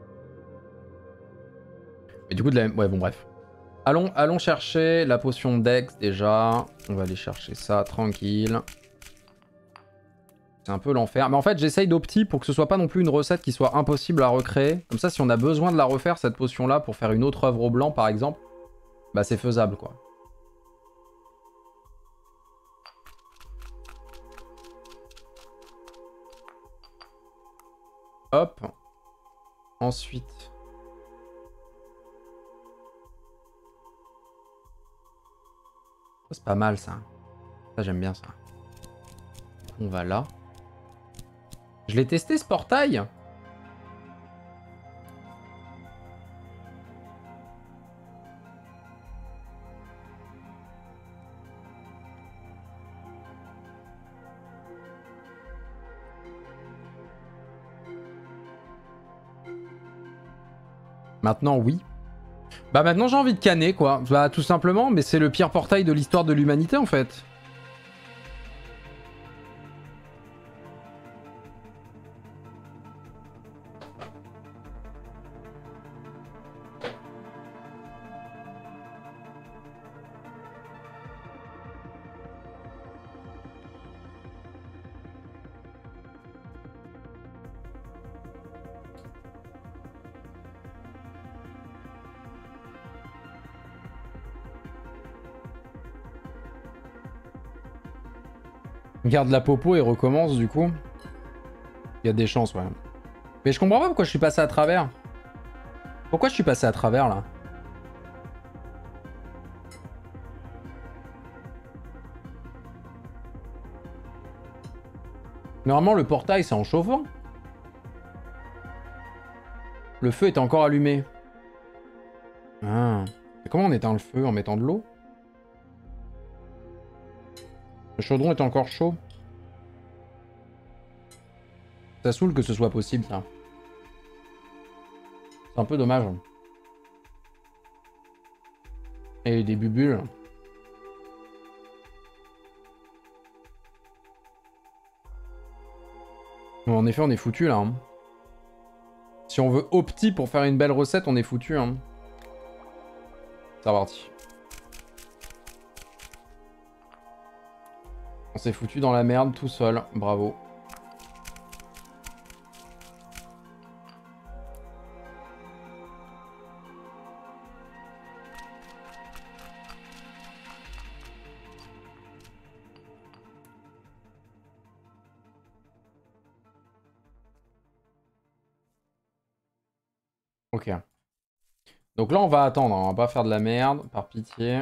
Mais du coup, ouais, bon, bref. Allons chercher la potion Dex, déjà. On va aller chercher ça, tranquille. C'est un peu l'enfer. Mais en fait, j'essaye d'opti pour que ce soit pas non plus une recette qui soit impossible à recréer. Comme ça, si on a besoin de la refaire, cette potion-là, pour faire une autre œuvre au blanc, par exemple, bah c'est faisable, quoi. Hop. Ensuite. C'est pas mal, ça. Ça, j'aime bien, ça. On va là. Je l'ai testé, ce portail. Maintenant, oui. Bah maintenant, j'ai envie de canner, quoi. Bah tout simplement, mais c'est le pire portail de l'histoire de l'humanité, en fait. Garde la popo et recommence du coup. Il y a des chances, ouais. Mais je comprends pas pourquoi je suis passé à travers. Pourquoi je suis passé à travers là? Normalement le portail c'est en chauffant. Le feu est encore allumé. Ah. Et comment on éteint le feu? En mettant de l'eau? Le chaudron est encore chaud. Ça saoule que ce soit possible, ça. C'est un peu dommage. Et des bubules. Bon, en effet, on est foutu là. Hein. Si on veut opti pour faire une belle recette, on est foutu. Hein. C'est parti. On s'est foutu dans la merde tout seul. Bravo. Ok. Donc là, on va attendre. On va pas faire de la merde, par pitié.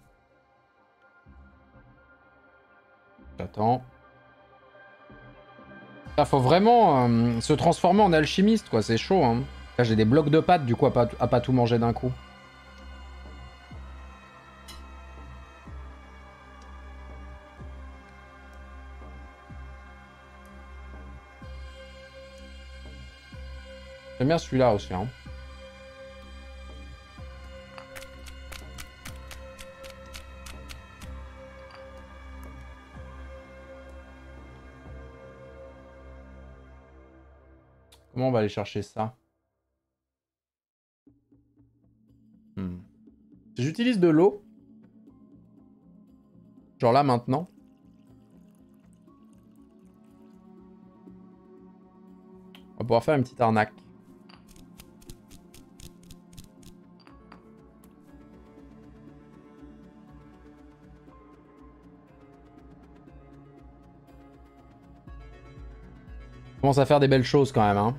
J'attends. Là, faut vraiment se transformer en alchimiste, quoi. C'est chaud, hein. Là, j'ai des blocs de pâtes, du coup, à pas tout manger d'un coup. J'aime bien celui-là aussi, hein. Comment on va aller chercher ça? Si j'utilise de l'eau, genre là maintenant, on va pouvoir faire une petite arnaque. On commence à faire des belles choses quand même, hein.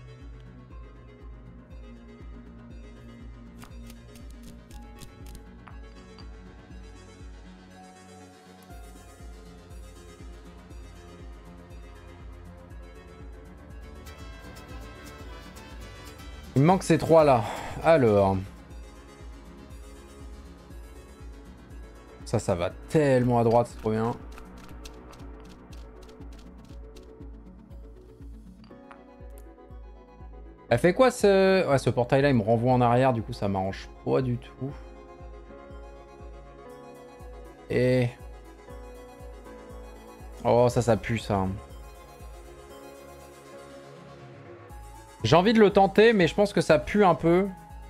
Il me manque ces trois là. Alors. Ça va tellement à droite, c'est trop bien. Elle fait quoi ce... Ouais, ce portail là, il me renvoie en arrière, du coup ça m'arrange pas du tout. Et... Oh, ça pue ça. J'ai envie de le tenter, mais je pense que ça pue un peu.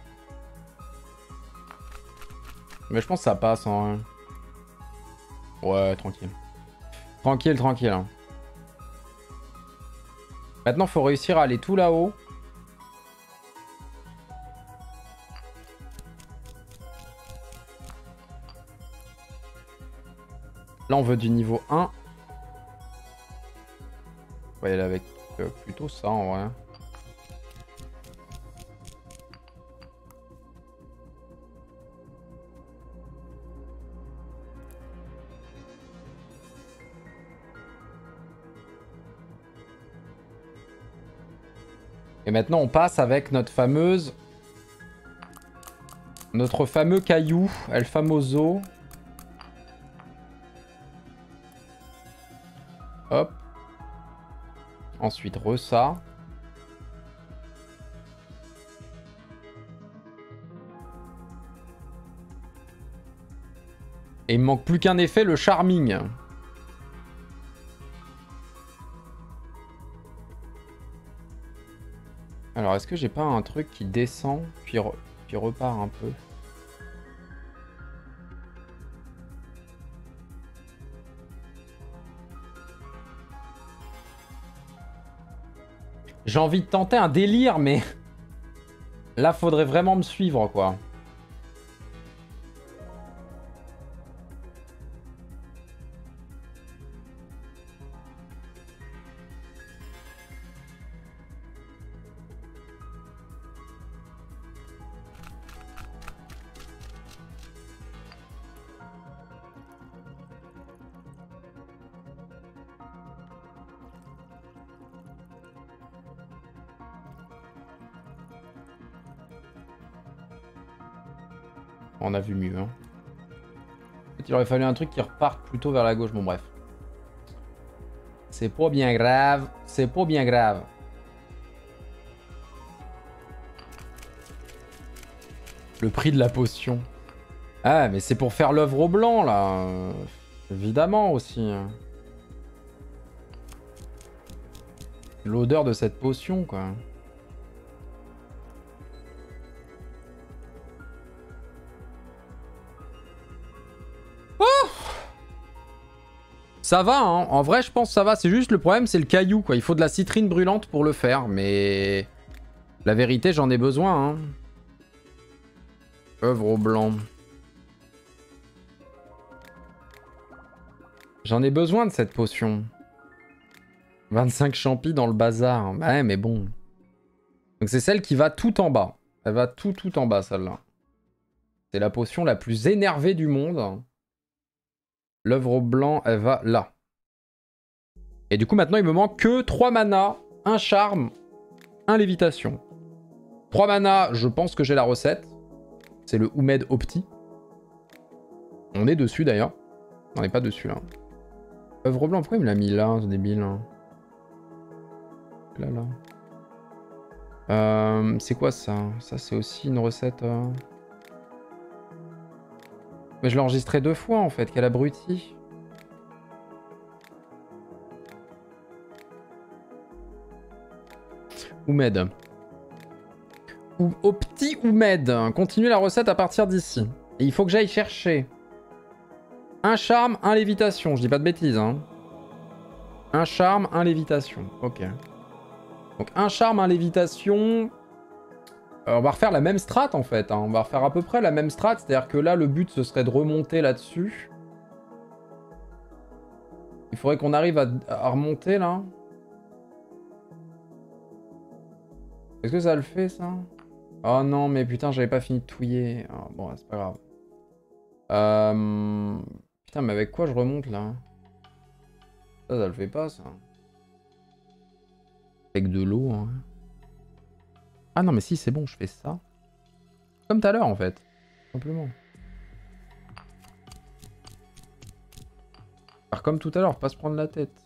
Mais je pense que ça passe en... Ouais, tranquille. Tranquille, tranquille. Hein. Maintenant, faut réussir à aller tout là-haut. Là, on veut du niveau 1. On va y aller avec plutôt ça, en vrai. Et maintenant, on passe avec notre fameuse... Notre fameux caillou, El Famoso. Hop. Ensuite, ça. Et il me manque plus qu'un effet, le Charming. Alors, est-ce que j'ai pas un truc qui descend, puis repart un peu? J'ai envie de tenter un délire, mais... Là, faudrait vraiment me suivre, quoi. On a vu mieux. Hein. En fait, il aurait fallu un truc qui reparte plutôt vers la gauche. Bon, bref. C'est pas bien grave. C'est pas bien grave. Le prix de la potion. Ah, mais c'est pour faire l'œuvre au blanc, là. Évidemment, aussi. L'odeur de cette potion, quoi. Oh, ça va, hein. En vrai, je pense que ça va. C'est juste le problème, c'est le caillou, quoi. Il faut de la citrine brûlante pour le faire, mais... La vérité, j'en ai besoin, hein. Œuvre au blanc. J'en ai besoin de cette potion. 25 champis dans le bazar. Bah ouais, mais bon. Donc c'est celle qui va tout en bas. Elle va tout en bas, celle-là. C'est la potion la plus énervée du monde. L'œuvre au blanc, elle va là. Et du coup, maintenant, il me manque que 3 mana, 1 charme, 1 lévitation. 3 mana, je pense que j'ai la recette. C'est le Oumed Opti. On est dessus, d'ailleurs. On n'est pas dessus, là. Œuvre blanc, pourquoi il me l'a mis là, ce débile, là? Là. C'est quoi ça? Ça, c'est aussi une recette... Mais je l'ai enregistré 2 fois, en fait. Quel abruti. Oumed. Au petit Oumed. Continue la recette à partir d'ici. Et il faut que j'aille chercher... Un charme, 1 lévitation. Je dis pas de bêtises, hein. Un charme, 1 lévitation. Ok. Donc 1 charme, 1 lévitation... on va refaire la même strat en fait, hein. On va refaire à peu près la même strat, c'est-à-dire que là le but ce serait de remonter là-dessus. Il faudrait qu'on arrive à remonter là. Est-ce que ça le fait ça? Oh non mais putain j'avais pas fini de touiller. Oh, bon c'est pas grave. Putain mais avec quoi je remonte là? Ça le fait pas ça. Avec de l'eau hein. Ah non mais si c'est bon je fais ça. Comme tout à l'heure en fait. Simplement. Faire comme tout à l'heure, pas se prendre la tête.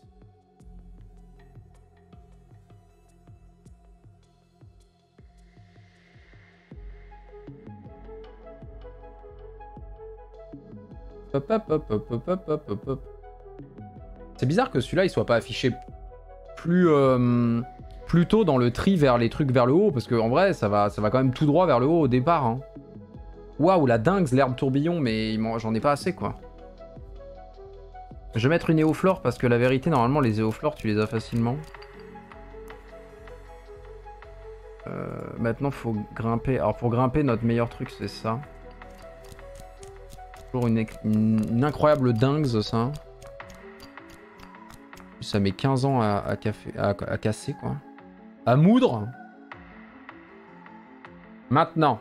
Hop hop hop hop hop hop hop hop hop. C'est bizarre que celui-là il soit pas affiché plus, plus tôt dans le tri vers les trucs vers le haut, parce qu'en vrai ça va quand même tout droit vers le haut au départ. Hein. Waouh la dingue l'herbe tourbillon, mais j'en ai pas assez quoi. Je vais mettre une éoflore parce que la vérité normalement les éoflores tu les as facilement. Maintenant faut grimper. Alors pour grimper notre meilleur truc c'est ça. Toujours une incroyable dingue ça. Ça met 15 ans à casser quoi. À moudre. Maintenant.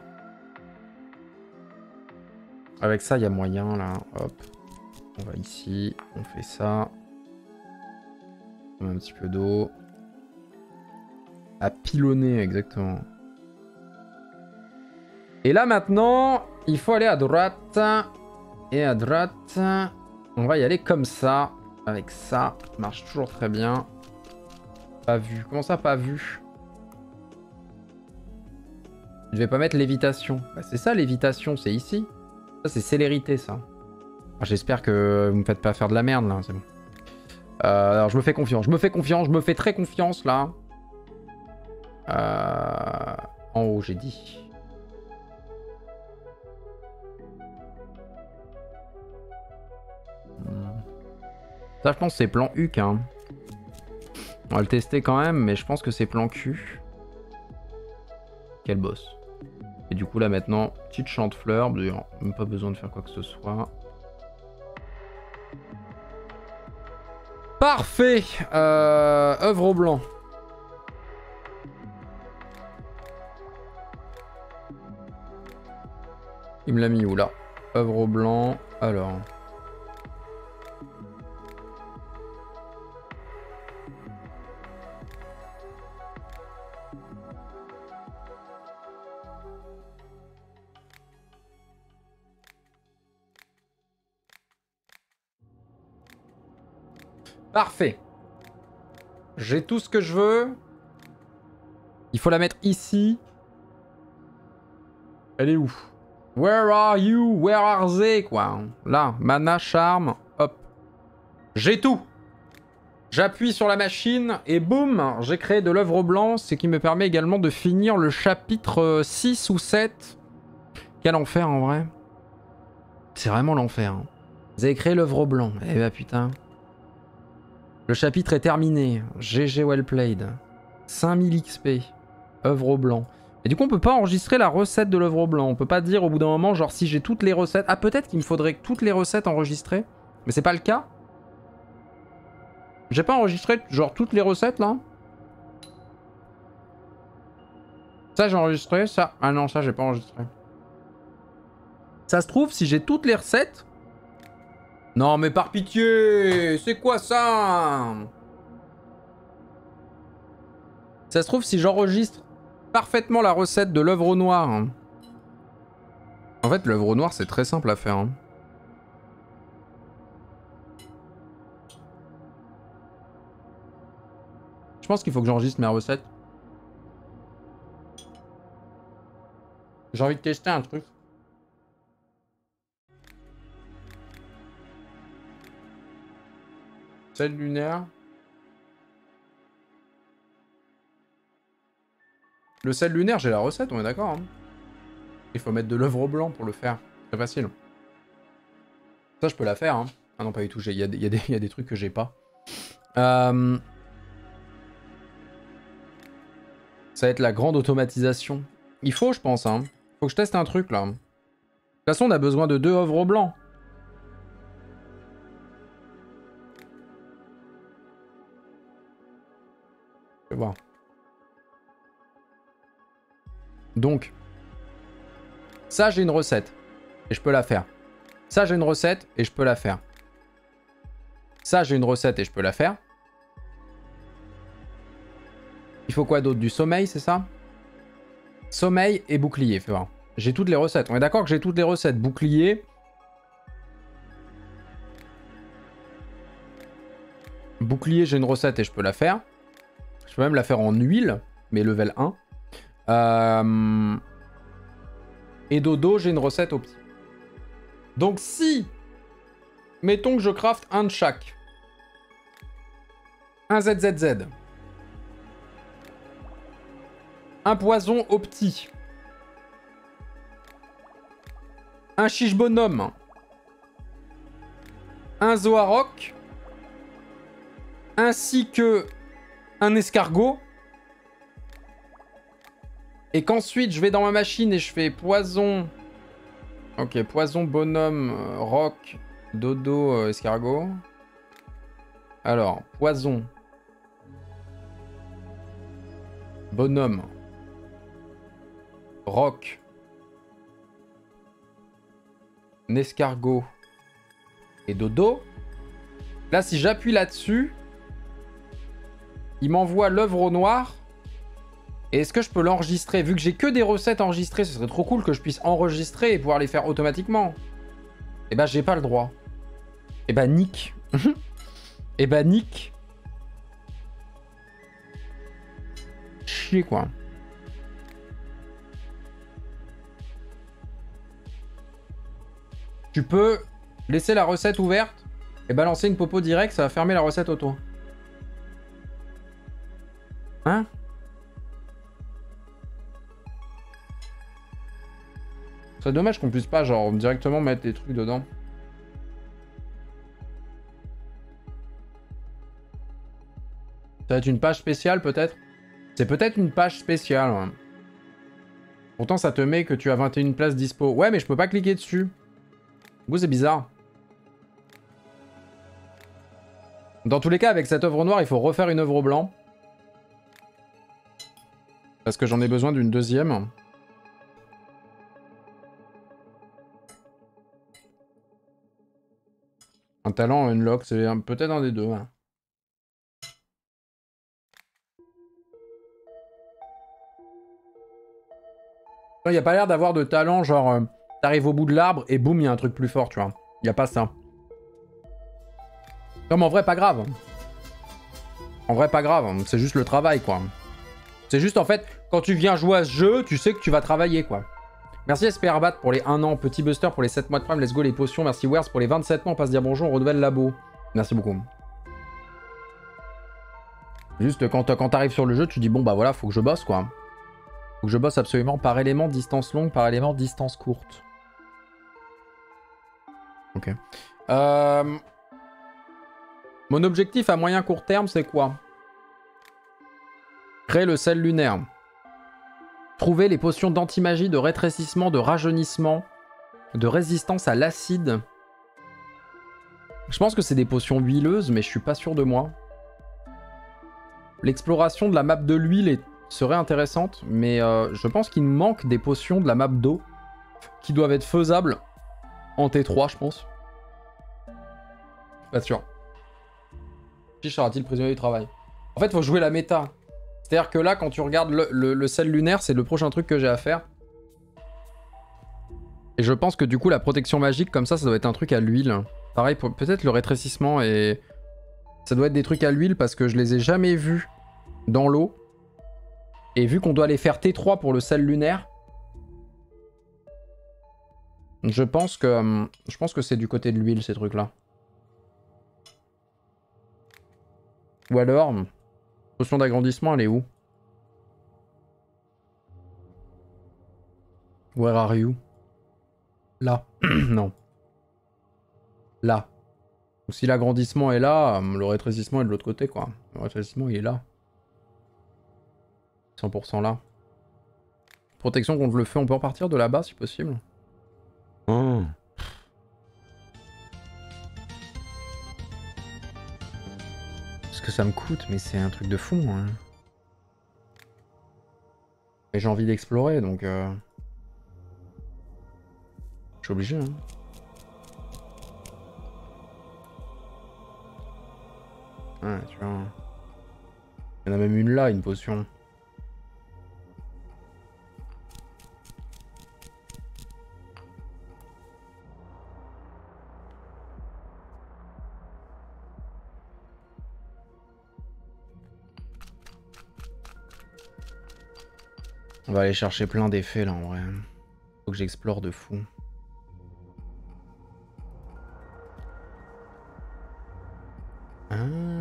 Avec ça il y a moyen là. Hop. On va ici. On fait ça. On met un petit peu d'eau. À pilonner exactement. Et là maintenant il faut aller à droite. Et à droite, on va y aller comme ça. Avec ça, ça marche toujours très bien. Pas vu. Comment ça, pas vu? Je vais pas mettre lévitation. Bah, c'est ça, lévitation, c'est ici. Ça, c'est célérité, ça. J'espère que vous me faites pas faire de la merde, là. C'est bon. Alors, je me fais confiance. Je me fais très confiance, là. En haut, j'ai dit. Ça, je pense que c'est plan HUC. Hein. On va le tester quand même, mais je pense que c'est plan Q. Quel boss. Et du coup, là, maintenant, petite chante-fleur. D'ailleurs, même pas besoin de faire quoi que ce soit. Parfait. Œuvre au blanc. Il me l'a mis où, là? Œuvre au blanc. Alors... Parfait. J'ai tout ce que je veux. Il faut la mettre ici. Elle est où? Where are you? Where are they? Quoi. Là, mana, charme, hop. J'ai tout. J'appuie sur la machine et boum, j'ai créé de l'œuvre blanc, ce qui me permet également de finir le chapitre 6 ou 7. Quel enfer en vrai. C'est vraiment l'enfer. Hein. Vous avez créé l'œuvre blanc. Eh bah putain. Le chapitre est terminé. GG well played. 5000 XP. Œuvre blanc. Et du coup on peut pas enregistrer la recette de l'œuvre blanc. On peut pas dire au bout d'un moment genre si j'ai toutes les recettes. Ah peut-être qu'il me faudrait toutes les recettes enregistrées. Mais c'est pas le cas. J'ai pas enregistré genre toutes les recettes là. Ça j'ai enregistré, ça... Ah non, ça j'ai pas enregistré. Ça se trouve si j'ai toutes les recettes... Non mais par pitié, c'est quoi ça? Ça se trouve si j'enregistre parfaitement la recette de l'œuvre noire. En fait l'œuvre noire c'est très simple à faire. Hein. Je pense qu'il faut que j'enregistre mes recettes. J'ai envie de tester un truc. Sel lunaire. Le sel lunaire, j'ai la recette, on est d'accord. Hein. Il faut mettre de l'œuvre blanc pour le faire. C'est facile. Ça, je peux la faire. Hein. Ah non, pas du tout. Il y a des trucs que j'ai pas. Ça va être la grande automatisation. Il faut, je pense. Hein. Faut que je teste un truc, là. De toute façon, on a besoin de 2 œuvres blancs. Je vais voir. Donc, ça, j'ai une recette. Et je peux la faire. Ça, j'ai une recette et je peux la faire. Ça, j'ai une recette et je peux la faire. Il faut quoi d'autre? Du sommeil, c'est ça? Sommeil et bouclier, fais voir. J'ai toutes les recettes. On est d'accord que j'ai toutes les recettes. Bouclier. Bouclier, j'ai une recette et je peux la faire. Je peux même la faire en huile, mais level 1. Et dodo, j'ai une recette au petit. Donc si, mettons que je craft un de chaque. Un ZZZ. Un poison au petit. Un chiche bonhomme. Un zoarok. Ainsi que un escargot. Et qu'ensuite je vais dans ma machine et je fais poison. Ok, poison, bonhomme, roc, dodo, escargot. Alors, poison. Bonhomme. Roc. Escargot. Et dodo. Là, si j'appuie là-dessus, il m'envoie l'œuvre au noir. Et est-ce que je peux l'enregistrer? Vu que j'ai que des recettes enregistrées, ce serait trop cool que je puisse enregistrer et pouvoir les faire automatiquement. Eh ben, j'ai pas le droit. Eh ben, nick. Eh ben, nick. Chier, quoi. Tu peux laisser la recette ouverte et balancer une popo direct, ça va fermer la recette auto. Hein? C'est dommage qu'on puisse pas genre directement mettre des trucs dedans. Ça va être une page spéciale peut-être? C'est peut-être une page spéciale. Ouais. Pourtant ça te met que tu as 21 places dispo. Ouais mais je peux pas cliquer dessus. Du coup c'est bizarre. Dans tous les cas avec cette œuvre noire il faut refaire une œuvre blanc. Parce que j'en ai besoin d'une deuxième. Un talent, unlock, c'est peut-être un des deux. Hein. Il n'y a pas l'air d'avoir de talent, genre t'arrives au bout de l'arbre et boum, il y a un truc plus fort, tu vois. Il n'y a pas ça. Comme en vrai, pas grave. En vrai, pas grave, hein, c'est juste le travail, quoi. C'est juste, en fait, quand tu viens jouer à ce jeu, tu sais que tu vas travailler, quoi. Merci SPRBAT pour les 1 an, Petit Buster pour les 7 mois de prime, let's go les potions, merci Wares pour les 27 mois, on passe dire bonjour, on renouvelle labo. Merci beaucoup. Juste quand t'arrives sur le jeu, tu dis bon bah voilà, faut que je bosse quoi. Faut que je bosse absolument par élément distance longue, par élément distance courte. Ok. Mon objectif à moyen court terme, c'est quoi? Créer le sel lunaire. Trouver les potions d'anti-magie, de rétrécissement, de rajeunissement, de résistance à l'acide. Je pense que c'est des potions huileuses, mais je suis pas sûr de moi. L'exploration de la map de l'huile serait intéressante, mais je pense qu'il manque des potions de la map d'eau qui doivent être faisables en T3, je pense. Pas sûr. Qui sera-t-il prisonnier du travail? En fait, faut jouer la méta. C'est-à-dire que là, quand tu regardes le sel lunaire, c'est le prochain truc que j'ai à faire. Et je pense que du coup, la protection magique, comme ça doit être un truc à l'huile. Pareil, peut-être le rétrécissement et... Ça doit être des trucs à l'huile parce que je les ai jamais vus dans l'eau. Et vu qu'on doit les faire T3 pour le sel lunaire, je pense que c'est du côté de l'huile ces trucs-là. Ou alors, potion d'agrandissement, elle est où? Where are you? Là. Non. Là. Donc si l'agrandissement est là, le rétrécissement est de l'autre côté, quoi. Le rétrécissement, il est là. 100% là. Protection contre le feu, on peut repartir de là-bas si possible. Oh. Ce que ça me coûte, mais c'est un truc de fou. Hein. Et j'ai envie d'explorer, donc... Je suis obligé, hein. Ouais, tu vois. Il y en a même une là, une potion. On va aller chercher plein d'effets là en vrai. Faut que j'explore de fou. Ah.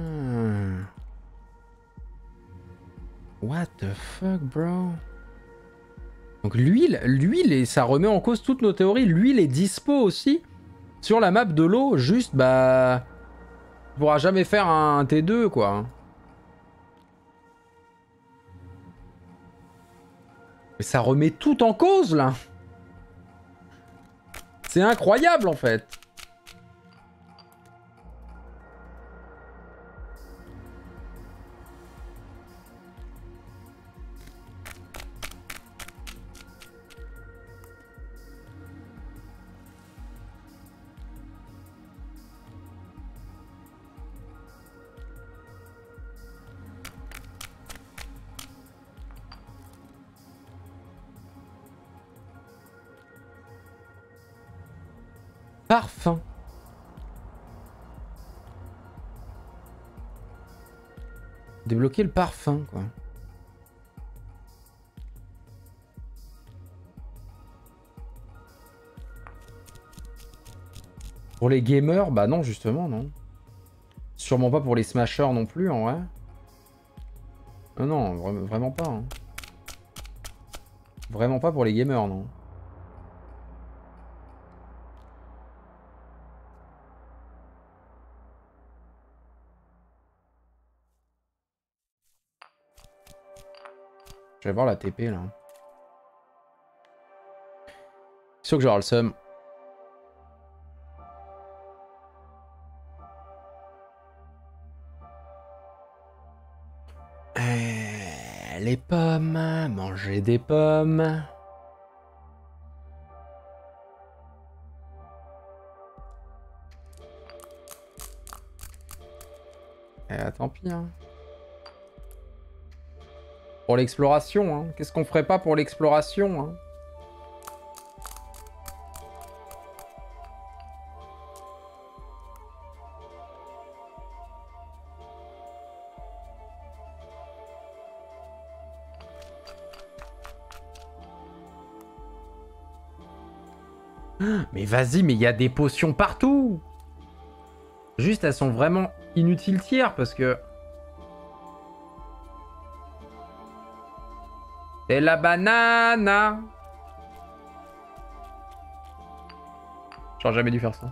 What the fuck, bro? Donc l'huile, et ça remet en cause toutes nos théories. L'huile est dispo aussi sur la map de l'eau. Juste, bah... Tu pourras jamais faire un T2, quoi. Mais ça remet tout en cause, là. C'est incroyable, en fait. Parfum. Débloquer le parfum, quoi. Pour les gamers, bah non, justement, non. Sûrement pas pour les smashers non plus, en vrai. Non, non, vraiment pas. Hein. Vraiment pas pour les gamers, non. Je vais voir la TP, là. C'est sûr que j'aurai le seum. Les pommes, manger des pommes. Tant pis, hein. Pour l'exploration, hein. Qu'est-ce qu'on ferait pas pour l'exploration, hein? Mais vas-y, mais il y a des potions partout. Juste, elles sont vraiment inutiles tiers parce que... C'est la banane. J'aurais jamais dû faire ça.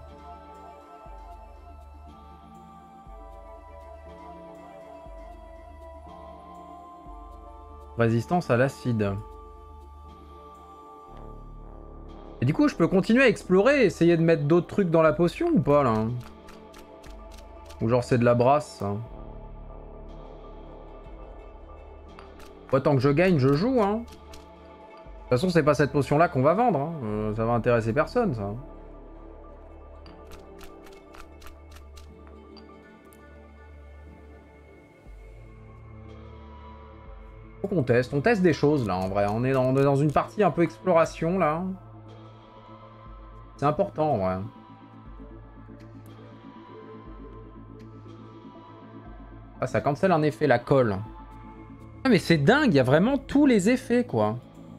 Résistance à l'acide. Et du coup, je peux continuer à explorer, essayer de mettre d'autres trucs dans la potion ou pas, là? Ou genre c'est de la brasse, ça. Ouais, tant que je gagne, je joue, hein. De toute façon, c'est pas cette potion-là qu'on va vendre, hein. Ça va intéresser personne, ça. Faut qu'on teste. On teste des choses, là, en vrai. On est dans une partie un peu exploration, là. C'est important, en vrai. Ah, ça cancelle un effet, la colle. Ah, mais c'est dingue, il y a vraiment tous les effets, quoi.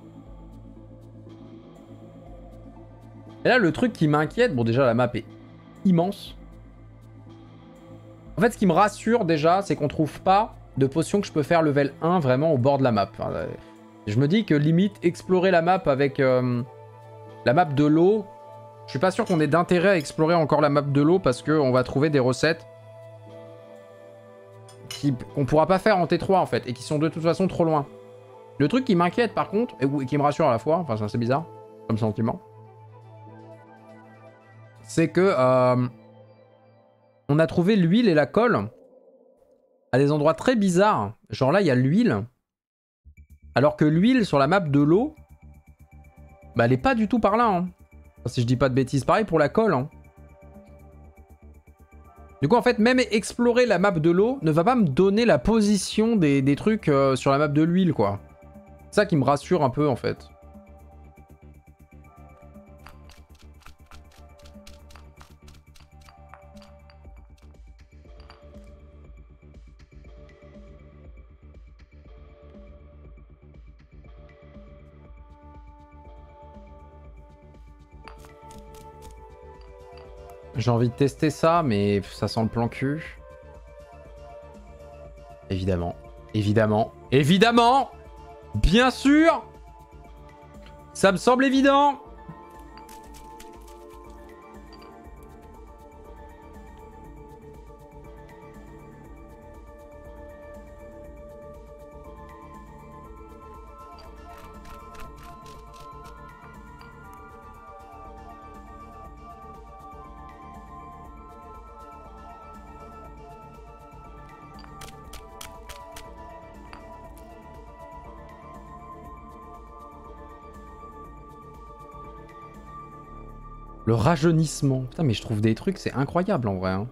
Et là, le truc qui m'inquiète... Bon, déjà, la map est immense. En fait, ce qui me rassure, déjà, c'est qu'on trouve pas de potion que je peux faire level 1 vraiment au bord de la map. Enfin, je me dis que limite, explorer la map avec la map de l'eau... Je suis pas sûr qu'on ait d'intérêt à explorer encore la map de l'eau parce qu'on va trouver des recettes qu'on pourra pas faire en T3 en fait et qui sont de toute façon trop loin. Le truc qui m'inquiète par contre, et qui me rassure à la fois, enfin c'est assez bizarre comme sentiment, c'est que on a trouvé l'huile et la colle à des endroits très bizarres. Genre là il y a l'huile, alors que l'huile sur la map de l'eau, bah elle est pas du tout par là. Hein. Enfin, si je dis pas de bêtises, pareil pour la colle. Hein. Du coup, en fait, même explorer la map de l'eau ne va pas me donner la position des trucs sur la map de l'huile, quoi. C'est ça qui me rassure un peu, en fait. J'ai envie de tester ça, mais ça sent le plan cul. Évidemment. Évidemment. Évidemment! Bien sûr! Ça me semble évident! Le rajeunissement. Putain, mais je trouve des trucs, c'est incroyable en vrai. Hein.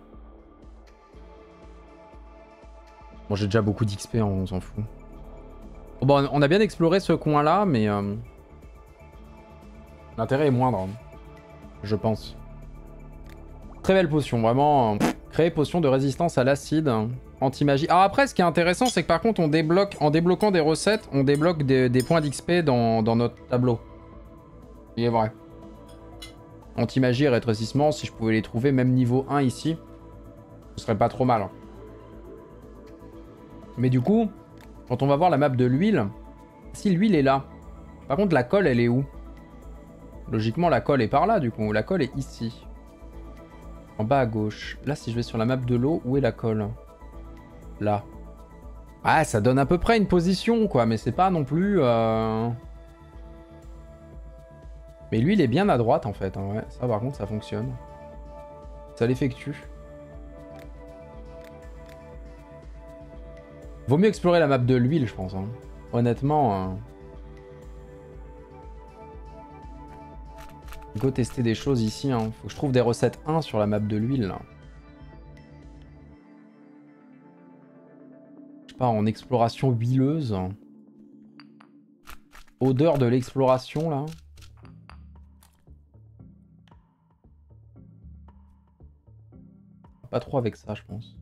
Bon, j'ai déjà beaucoup d'XP, hein, on s'en fout. Bon, on a bien exploré ce coin-là, mais... l'intérêt est moindre, hein, je pense. Très belle potion, vraiment. Créer potion de résistance à l'acide, anti-magie. Alors après, ce qui est intéressant, c'est que par contre, on débloque, en débloquant des recettes, on débloque des points d'XP dans notre tableau. Il est vrai. Anti-magie et rétrécissement, si je pouvais les trouver, même niveau 1 ici, ce serait pas trop mal. Mais du coup, quand on va voir la map de l'huile, si l'huile est là, par contre la colle elle est où? Logiquement la colle est par là du coup, la colle est ici. En bas à gauche. Là si je vais sur la map de l'eau, où est la colle? Là. Ah ça donne à peu près une position quoi, mais c'est pas non plus... Mais l'huile est bien à droite en fait, hein, ouais. Ça par contre ça fonctionne. Ça l'effectue. Vaut mieux explorer la map de l'huile, je pense. Hein. Honnêtement. Go tester des choses ici. Hein. Faut que je trouve des recettes 1 sur la map de l'huile. Là. Je pars en exploration huileuse. Odeur de l'exploration là. Pas trop avec ça, je pense.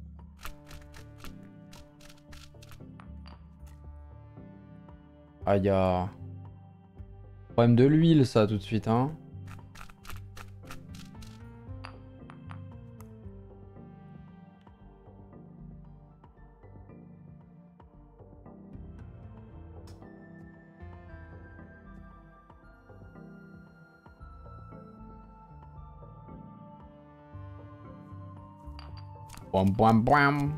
Ah, il y a... Problème de l'huile, ça, tout de suite, hein. Boum, boum, boum.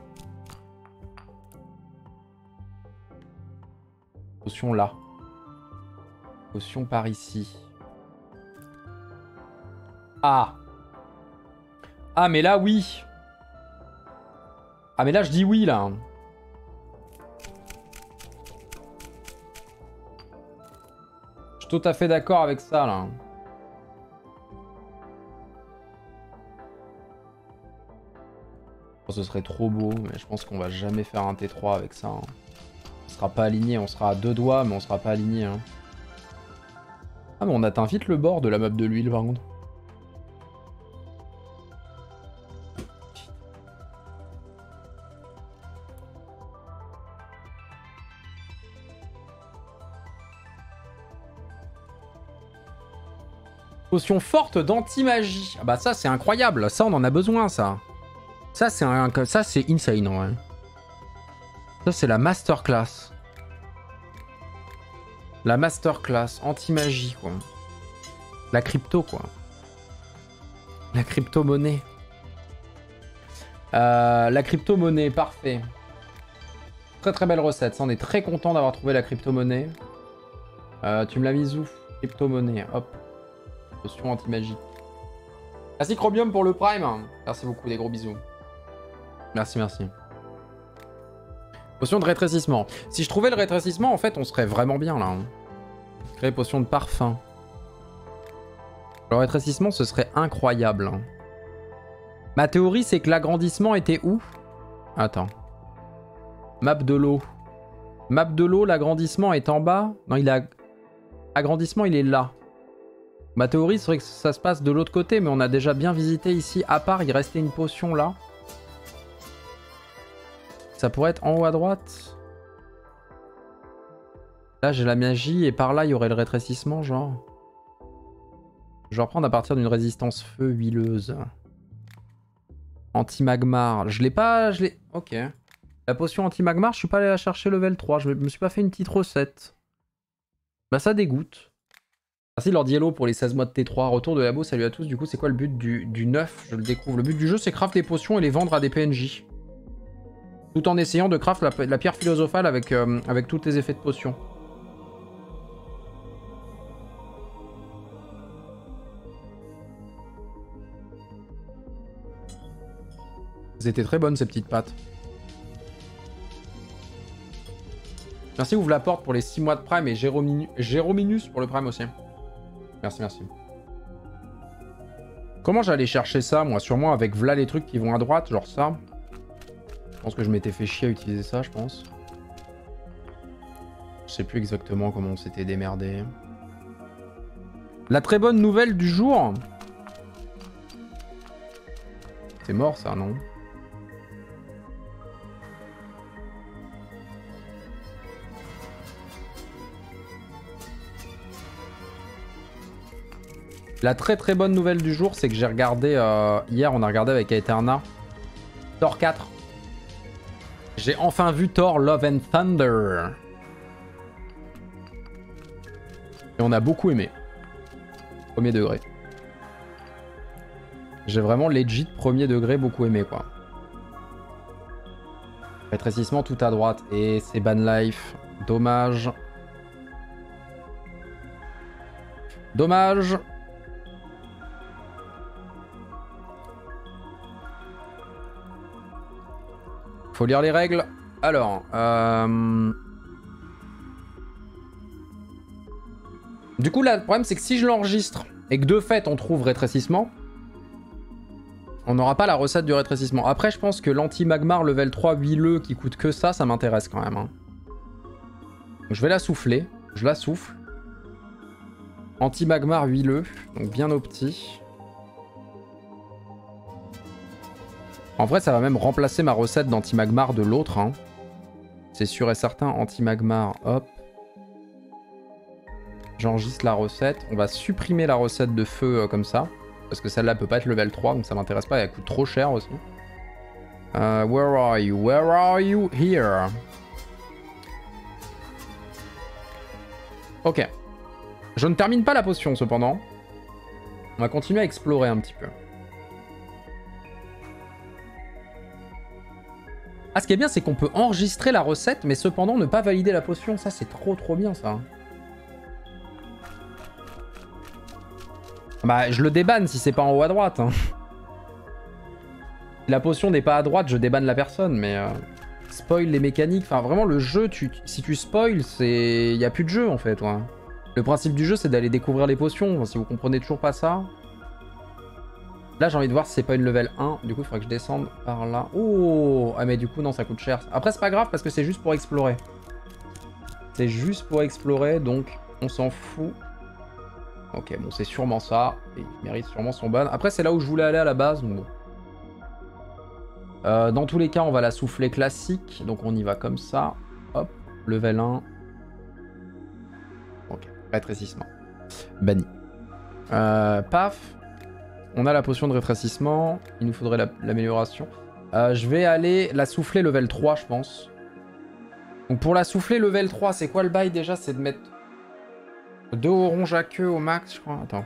Potion là. Potion par ici. Ah. Ah mais là oui. Ah mais là je dis oui là. Je suis tout à fait d'accord avec ça là. Ce serait trop beau, mais je pense qu'on va jamais faire un T3 avec ça. Hein. On sera pas aligné, on sera à 2 doigts, mais on sera pas aligné. Hein. Ah mais on atteint vite le bord de la map de l'huile par contre. Potion forte d'anti-magie. Ah bah ça c'est incroyable, ça on en a besoin ça. Ça c'est insane en vrai. Ça c'est la masterclass. La masterclass, anti-magie quoi. La crypto quoi. La crypto-monnaie. La crypto-monnaie, parfait. Très très belle recette, ça on est très content d'avoir trouvé la crypto-monnaie. Tu me l'as mise où? Crypto-monnaie, hop. Potion anti-magie. Merci Chromium pour le prime. Merci beaucoup, des gros bisous. Merci, merci. Potion de rétrécissement. Si je trouvais le rétrécissement, en fait, on serait vraiment bien là. Créer potion de parfum. Le rétrécissement, ce serait incroyable. Ma théorie, c'est que l'agrandissement était où? Attends. Map de l'eau. Map de l'eau, l'agrandissement est en bas. Non, il a... Agrandissement, il est là. Ma théorie serait que ça se passe de l'autre côté, mais on a déjà bien visité ici. À part, il restait une potion là. Ça pourrait être en haut à droite. Là, j'ai la magie et par là, il y aurait le rétrécissement, genre. Je vais reprendre à partir d'une résistance feu huileuse. Anti-magmar. Je l'ai pas... Ok. La potion anti-magmar, je suis pas allé la chercher level 3. Je me suis pas fait une petite recette. Bah ça dégoûte. Merci Lord Yellow pour les 16 mois de T3. Retour de labo, salut à tous. Du coup, c'est quoi le but du 9? Je le découvre. Le but du jeu, c'est craft des potions et les vendre à des PNJ. Tout en essayant de craft la pierre philosophale avec, avec tous les effets de potions. Elles étaient très bonnes ces petites pâtes. Merci Ouvre la Porte pour les 6 mois de Prime et Jérominus pour le Prime aussi. Merci, merci. Comment j'allais chercher ça, moi? Sûrement avec v'là les trucs qui vont à droite, genre ça. Je pense que je m'étais fait chier à utiliser ça, je pense. Je sais plus exactement comment on s'était démerdé. La très bonne nouvelle du jour. C'est mort ça, non? La très très bonne nouvelle du jour, c'est que j'ai regardé... hier, on a regardé avec Aeterna Thor 4. J'ai enfin vu Thor Love and Thunder. Et on a beaucoup aimé. Premier degré. J'ai vraiment legit premier degré beaucoup aimé quoi. Rétrécissement tout à droite. Et c'est ban life. Dommage. Dommage. Faut lire les règles. Alors, du coup là, le problème c'est que si je l'enregistre et que de fait on trouve rétrécissement, on n'aura pas la recette du rétrécissement. Après, je pense que l'anti-magmar level 3 huileux qui coûte que ça m'intéresse quand même. Hein. Donc, je vais la souffler. Je la souffle. Anti-magmar huileux, donc bien opti. En vrai, ça va même remplacer ma recette d'anti-magmar de l'autre. Hein. C'est sûr et certain, anti-magmar, hop. J'enregistre la recette. On va supprimer la recette de feu comme ça. Parce que celle-là peut pas être level 3, donc ça m'intéresse pas. Elle coûte trop cher aussi. Where are you? Where are you? Here. Ok. Je ne termine pas la potion cependant. On va continuer à explorer un petit peu. Ah, ce qui est bien, c'est qu'on peut enregistrer la recette, mais cependant ne pas valider la potion. Ça, c'est trop bien, ça. Bah, je le débanne si c'est pas en haut à droite. Hein. Si la potion n'est pas à droite, je débanne la personne, mais... spoil les mécaniques. Enfin, vraiment, le jeu, si tu spoil, c'est... y a plus de jeu, en fait, ouais. Le principe du jeu, c'est d'aller découvrir les potions. Enfin, si vous comprenez toujours pas ça... Là, j'ai envie de voir si c'est pas une level 1. Du coup, il faudrait que je descende par là. Oh! Ah, mais du coup, non, ça coûte cher. Après, c'est pas grave parce que c'est juste pour explorer. C'est juste pour explorer, donc on s'en fout. Ok, bon, c'est sûrement ça. Et il mérite sûrement son ban. Après, c'est là où je voulais aller à la base. Donc bon. Dans tous les cas, on va la souffler classique. Donc, on y va comme ça. Hop, level 1. Ok, rétrécissement. Banni. Paf. On a la potion de rétrécissement. Il nous faudrait l'amélioration. Je vais aller la souffler level 3, je pense. Donc pour la souffler level 3, c'est quoi le bail déjà? C'est de mettre 2 oranges à queue au max, je crois. Attends.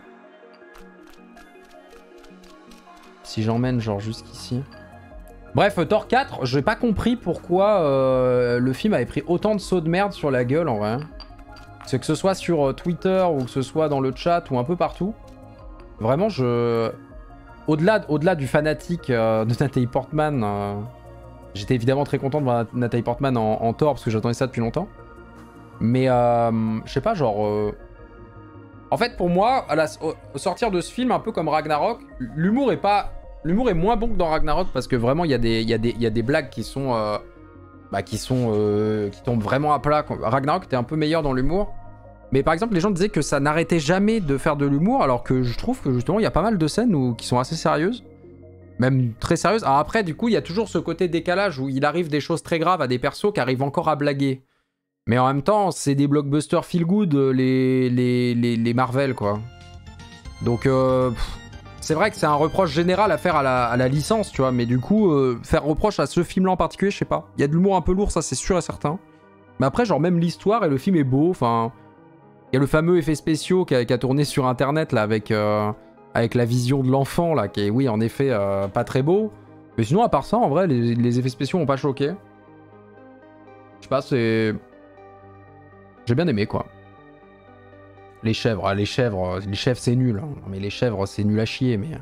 Si j'emmène genre jusqu'ici. Bref, Thor 4, j'ai pas compris pourquoi le film avait pris autant de sauts de merde sur la gueule en vrai. C'est que ce soit sur Twitter ou que ce soit dans le chat ou un peu partout. Vraiment, au-delà du fanatique de Nathalie Portman, j'étais évidemment très content de voir Nathalie Portman en Thor parce que j'attendais ça depuis longtemps. Mais je sais pas, genre... En fait, pour moi, au sortir de ce film, un peu comme Ragnarok, l'humour est moins bon que dans Ragnarok parce que vraiment, il y a des blagues qui sont... qui tombent vraiment à plat. Ragnarok était un peu meilleur dans l'humour. Mais par exemple, les gens disaient que ça n'arrêtait jamais de faire de l'humour, alors que je trouve que justement, il y a pas mal de scènes qui sont assez sérieuses. Même très sérieuses. Alors après, du coup, il y a toujours ce côté décalage où il arrive des choses très graves à des persos qui arrivent encore à blaguer. Mais en même temps, c'est des blockbusters feel good, les Marvel, quoi. Donc, c'est vrai que c'est un reproche général à faire à la licence, tu vois. Mais du coup, faire reproche à ce film-là en particulier, je sais pas. Il y a de l'humour un peu lourd, ça, c'est sûr et certain. Mais après, genre, même l'histoire et le film est beau, enfin... Il y a le fameux effet spéciaux qui a tourné sur internet là avec la vision de l'enfant là, qui est oui en effet pas très beau. Mais sinon à part ça, en vrai, les effets spéciaux m'ont pas choqué. Je sais pas, c'est... J'ai bien aimé quoi. Les chèvres c'est nul. Hein. Mais les chèvres c'est nul à chier, mais...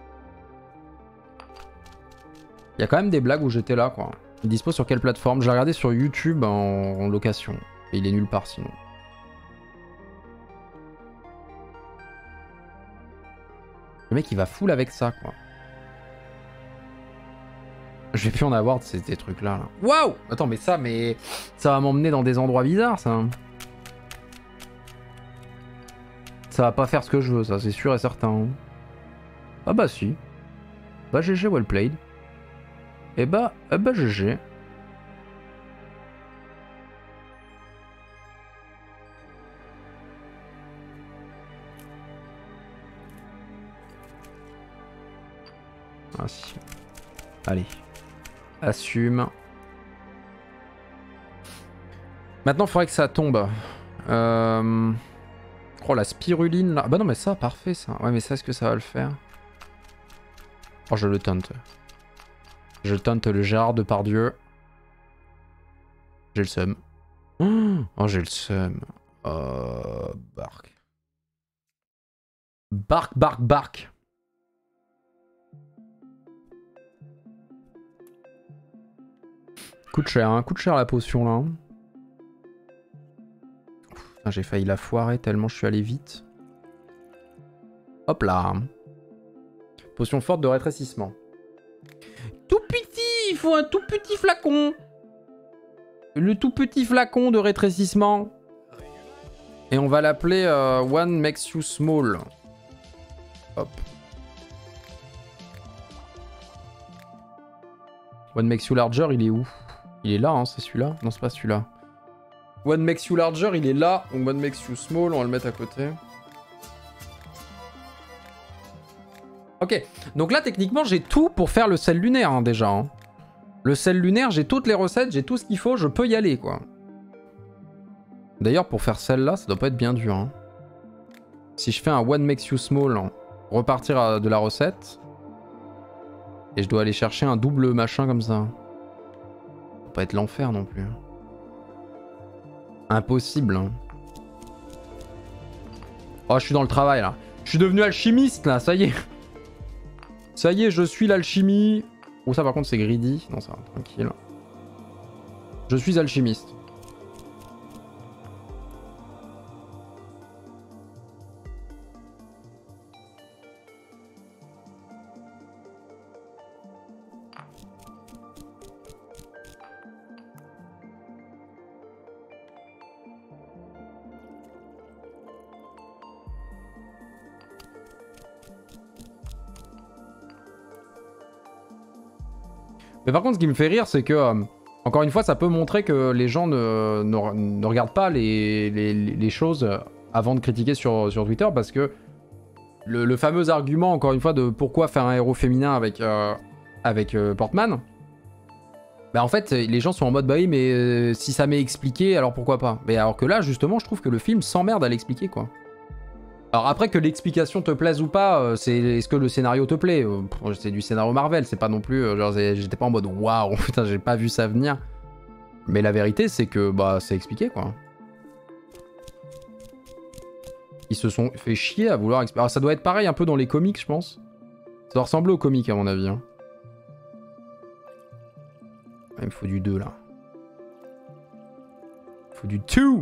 Il y a quand même des blagues où j'étais là quoi. Il dispose sur quelle plateforme? J'ai regardé sur YouTube en location. Et il est nulle part sinon. Le mec, il va full avec ça, quoi. Je vais plus en avoir de ces trucs-là. Là. Waouh! Attends, mais ça va m'emmener dans des endroits bizarres, ça. Ça va pas faire ce que je veux, ça, c'est sûr et certain. Ah bah si. Bah GG, well played. Et bah GG. Ah si. Allez. Assume. Maintenant, il faudrait que ça tombe. Oh, la spiruline là. Bah non, mais ça, parfait ça. Ouais, mais ça, est-ce que ça va le faire? Oh, je le tente. Je tente le Gérard Depardieu. J'ai le seum. Oh, j'ai le seum. Bark. Bark. Coûte cher la potion là. J'ai failli la foirer tellement je suis allé vite. Hop là. Potion forte de rétrécissement. Tout petit, il faut un tout petit flacon. Le tout petit flacon de rétrécissement. Et on va l'appeler One Makes You Small. Hop. One Makes You Larger, il est où? Il est là, hein, c'est celui-là? Non, c'est pas celui-là. One Makes You Larger, il est là. Donc One Makes You Small, on va le mettre à côté. Ok, donc là, techniquement, j'ai tout pour faire le sel lunaire, hein, déjà. Hein. Le sel lunaire, j'ai toutes les recettes, j'ai tout ce qu'il faut, je peux y aller, quoi. D'ailleurs, pour faire celle-là, ça doit pas être bien dur. Hein. Si je fais un One Makes You Small, hein, repartir de la recette. Et je dois aller chercher un double machin comme ça. pas être l'enfer non plus. Impossible. Hein. Oh, je suis dans le travail là. Je suis devenu alchimiste là, ça y est. Ça y est, je suis l'alchimie. Oh, ça par contre c'est greedy. Non, ça va, tranquille. Je suis alchimiste. Mais par contre, ce qui me fait rire, c'est que, encore une fois, ça peut montrer que les gens ne regardent pas les choses avant de critiquer sur Twitter, parce que le fameux argument, encore une fois, de pourquoi faire un héros féminin avec Portman, bah en fait, les gens sont en mode, bah oui, mais si ça m'est expliqué, alors pourquoi pas? Mais alors que là, justement, je trouve que le film s'emmerde à l'expliquer, quoi. Alors après que l'explication te plaise ou pas, est-ce que le scénario te plaît? C'est du scénario Marvel, c'est pas non plus... genre j'étais pas en mode waouh, putain j'ai pas vu ça venir. Mais la vérité c'est que bah c'est expliqué quoi. Ils se sont fait chier à vouloir expliquer. Alors ça doit être pareil un peu dans les comics je pense. Ça doit ressembler aux comics à mon avis. Hein. Il me faut du 2 là. Il faut du 2.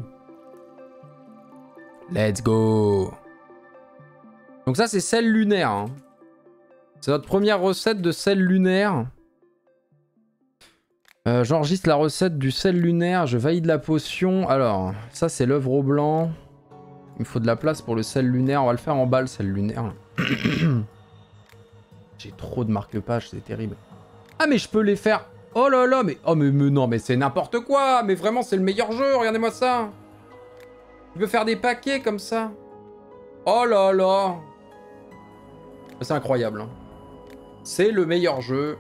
Let's go. Donc ça c'est sel lunaire. Hein. C'est notre première recette de sel lunaire. J'enregistre la recette du sel lunaire. Je valide la potion. Alors, ça c'est l'œuvre au blanc. Il me faut de la place pour le sel lunaire. On va le faire en bas le sel lunaire. J'ai trop de marque-pages, c'est terrible. Ah mais je peux les faire. Oh là là, mais... Oh mais non, mais c'est n'importe quoi. Mais vraiment c'est le meilleur jeu, regardez-moi ça. Je peux faire des paquets comme ça. Oh là là. C'est incroyable. Hein. C'est le meilleur jeu.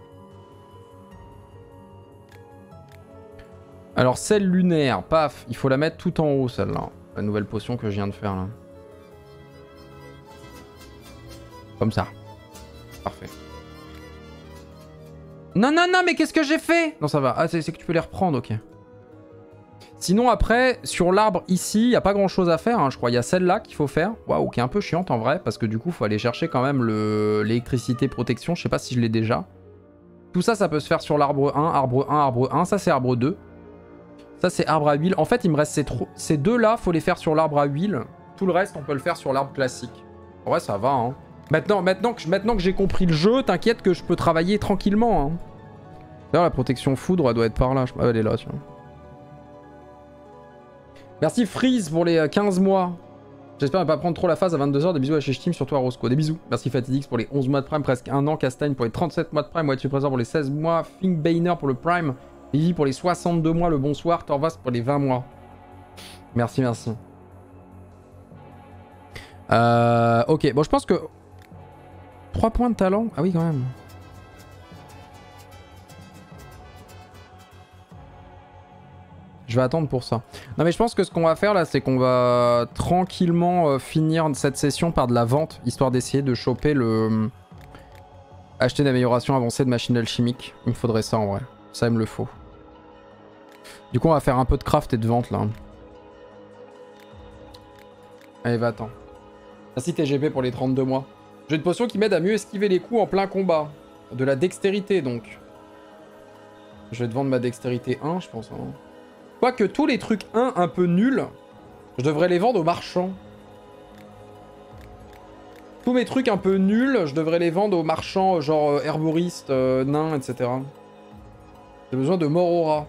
Alors, sel lunaire, paf. Il faut la mettre tout en haut, celle-là. La nouvelle potion que je viens de faire, là. Comme ça. Parfait. Non, non, non, mais qu'est-ce que j'ai fait? Non, ça va. Ah, c'est que tu peux les reprendre, ok. Sinon, après, sur l'arbre ici, il n'y a pas grand-chose à faire. Hein, je crois il y a celle-là qu'il faut faire. Waouh, qui est un peu chiante en vrai. Parce que du coup, il faut aller chercher quand même l'électricité protection. Je sais pas si je l'ai déjà. Tout ça, ça peut se faire sur l'arbre 1, arbre 1, arbre 1. Ça, c'est arbre 2. Ça, c'est arbre à huile. En fait, il me reste ces deux-là. Faut les faire sur l'arbre à huile. Tout le reste, on peut le faire sur l'arbre classique. En vrai, ça va. Hein. Maintenant que j'ai compris le jeu, t'inquiète que je peux travailler tranquillement. Hein. D'ailleurs, la protection foudre, elle doit être par là. Ah, elle est là, tu vois. Merci Freeze pour les 15 mois. J'espère ne pas prendre trop la phase à 22h. Des bisous à chez Steam, surtout à Roscoe. Des bisous. Merci Fatidix pour les 11 mois de Prime, presque un an. Castagne pour les 37 mois de Prime. Moitié présent pour les 16 mois. Fink Bainer pour le Prime. Vivi pour les 62 mois. Le bonsoir. Torvas pour les 20 mois. Merci, merci. Ok, bon, je pense que... 3 points de talent. Ah oui, quand même. Je vais attendre pour ça. Non mais je pense que ce qu'on va faire là, c'est qu'on va tranquillement finir cette session par de la vente, histoire d'essayer de choper le... Acheter une amélioration avancée de machine alchimique. Il me faudrait ça en vrai. Ça, il me le faut. Du coup, on va faire un peu de craft et de vente là. Allez, va-t'en. Merci TGP pour les 32 mois. J'ai une potion qui m'aide à mieux esquiver les coups en plein combat. De la dextérité donc. Je vais te vendre ma dextérité 1, je pense. Hein. Quoique tous les trucs 1 un peu nuls, je devrais les vendre aux marchands. Tous mes trucs un peu nuls, je devrais les vendre aux marchands, genre herboristes, nains, etc. J'ai besoin de Morora.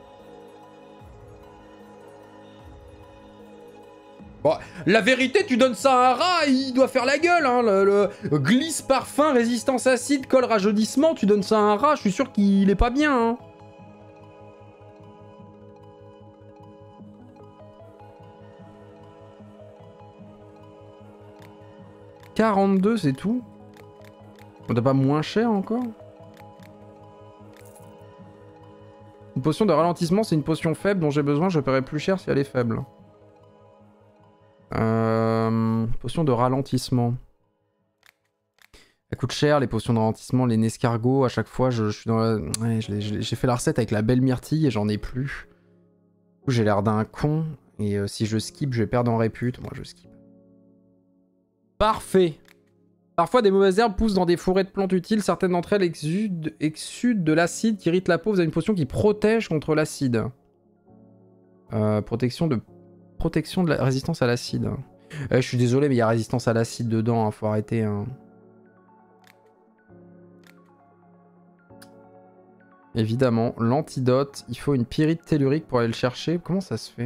Bon, la vérité, tu donnes ça à un rat, il doit faire la gueule, hein. Le glisse parfum, résistance acide, colle rajeunissement, tu donnes ça à un rat, je suis sûr qu'il est pas bien, hein. « 42, c'est tout? On n'a pas moins cher encore? Une potion de ralentissement, c'est une potion faible dont j'ai besoin, je paierai plus cher si elle est faible. Potion de ralentissement. Ça coûte cher, les potions de ralentissement, les escargots. À chaque fois, je suis dans la... Ouais, j'ai fait la recette avec la belle myrtille et j'en ai plus. Du coup, j'ai l'air d'un con. Et si je skip, je vais perdre en répute. Moi, je skip. Parfait. Parfois, des mauvaises herbes poussent dans des forêts de plantes utiles. Certaines d'entre elles exsudent de l'acide qui irrite la peau. Vous avez une potion qui protège contre l'acide. Protection de la résistance à l'acide. Je suis désolé, mais il y a résistance à l'acide dedans. Hein. Faut arrêter. Hein. Évidemment, l'antidote. Il faut une pyrite tellurique pour aller le chercher. Comment ça se fait ?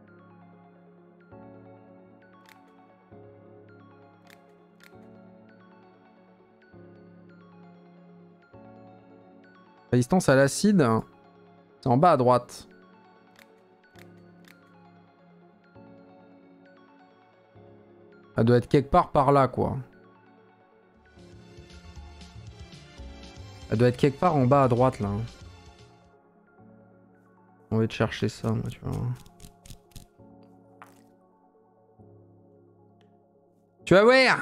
Résistance à l'acide, c'est en bas à droite. Elle doit être quelque part par là, quoi. Elle doit être quelque part en bas à droite, là. On va te chercher ça, moi, tu vois. Tu vas voir!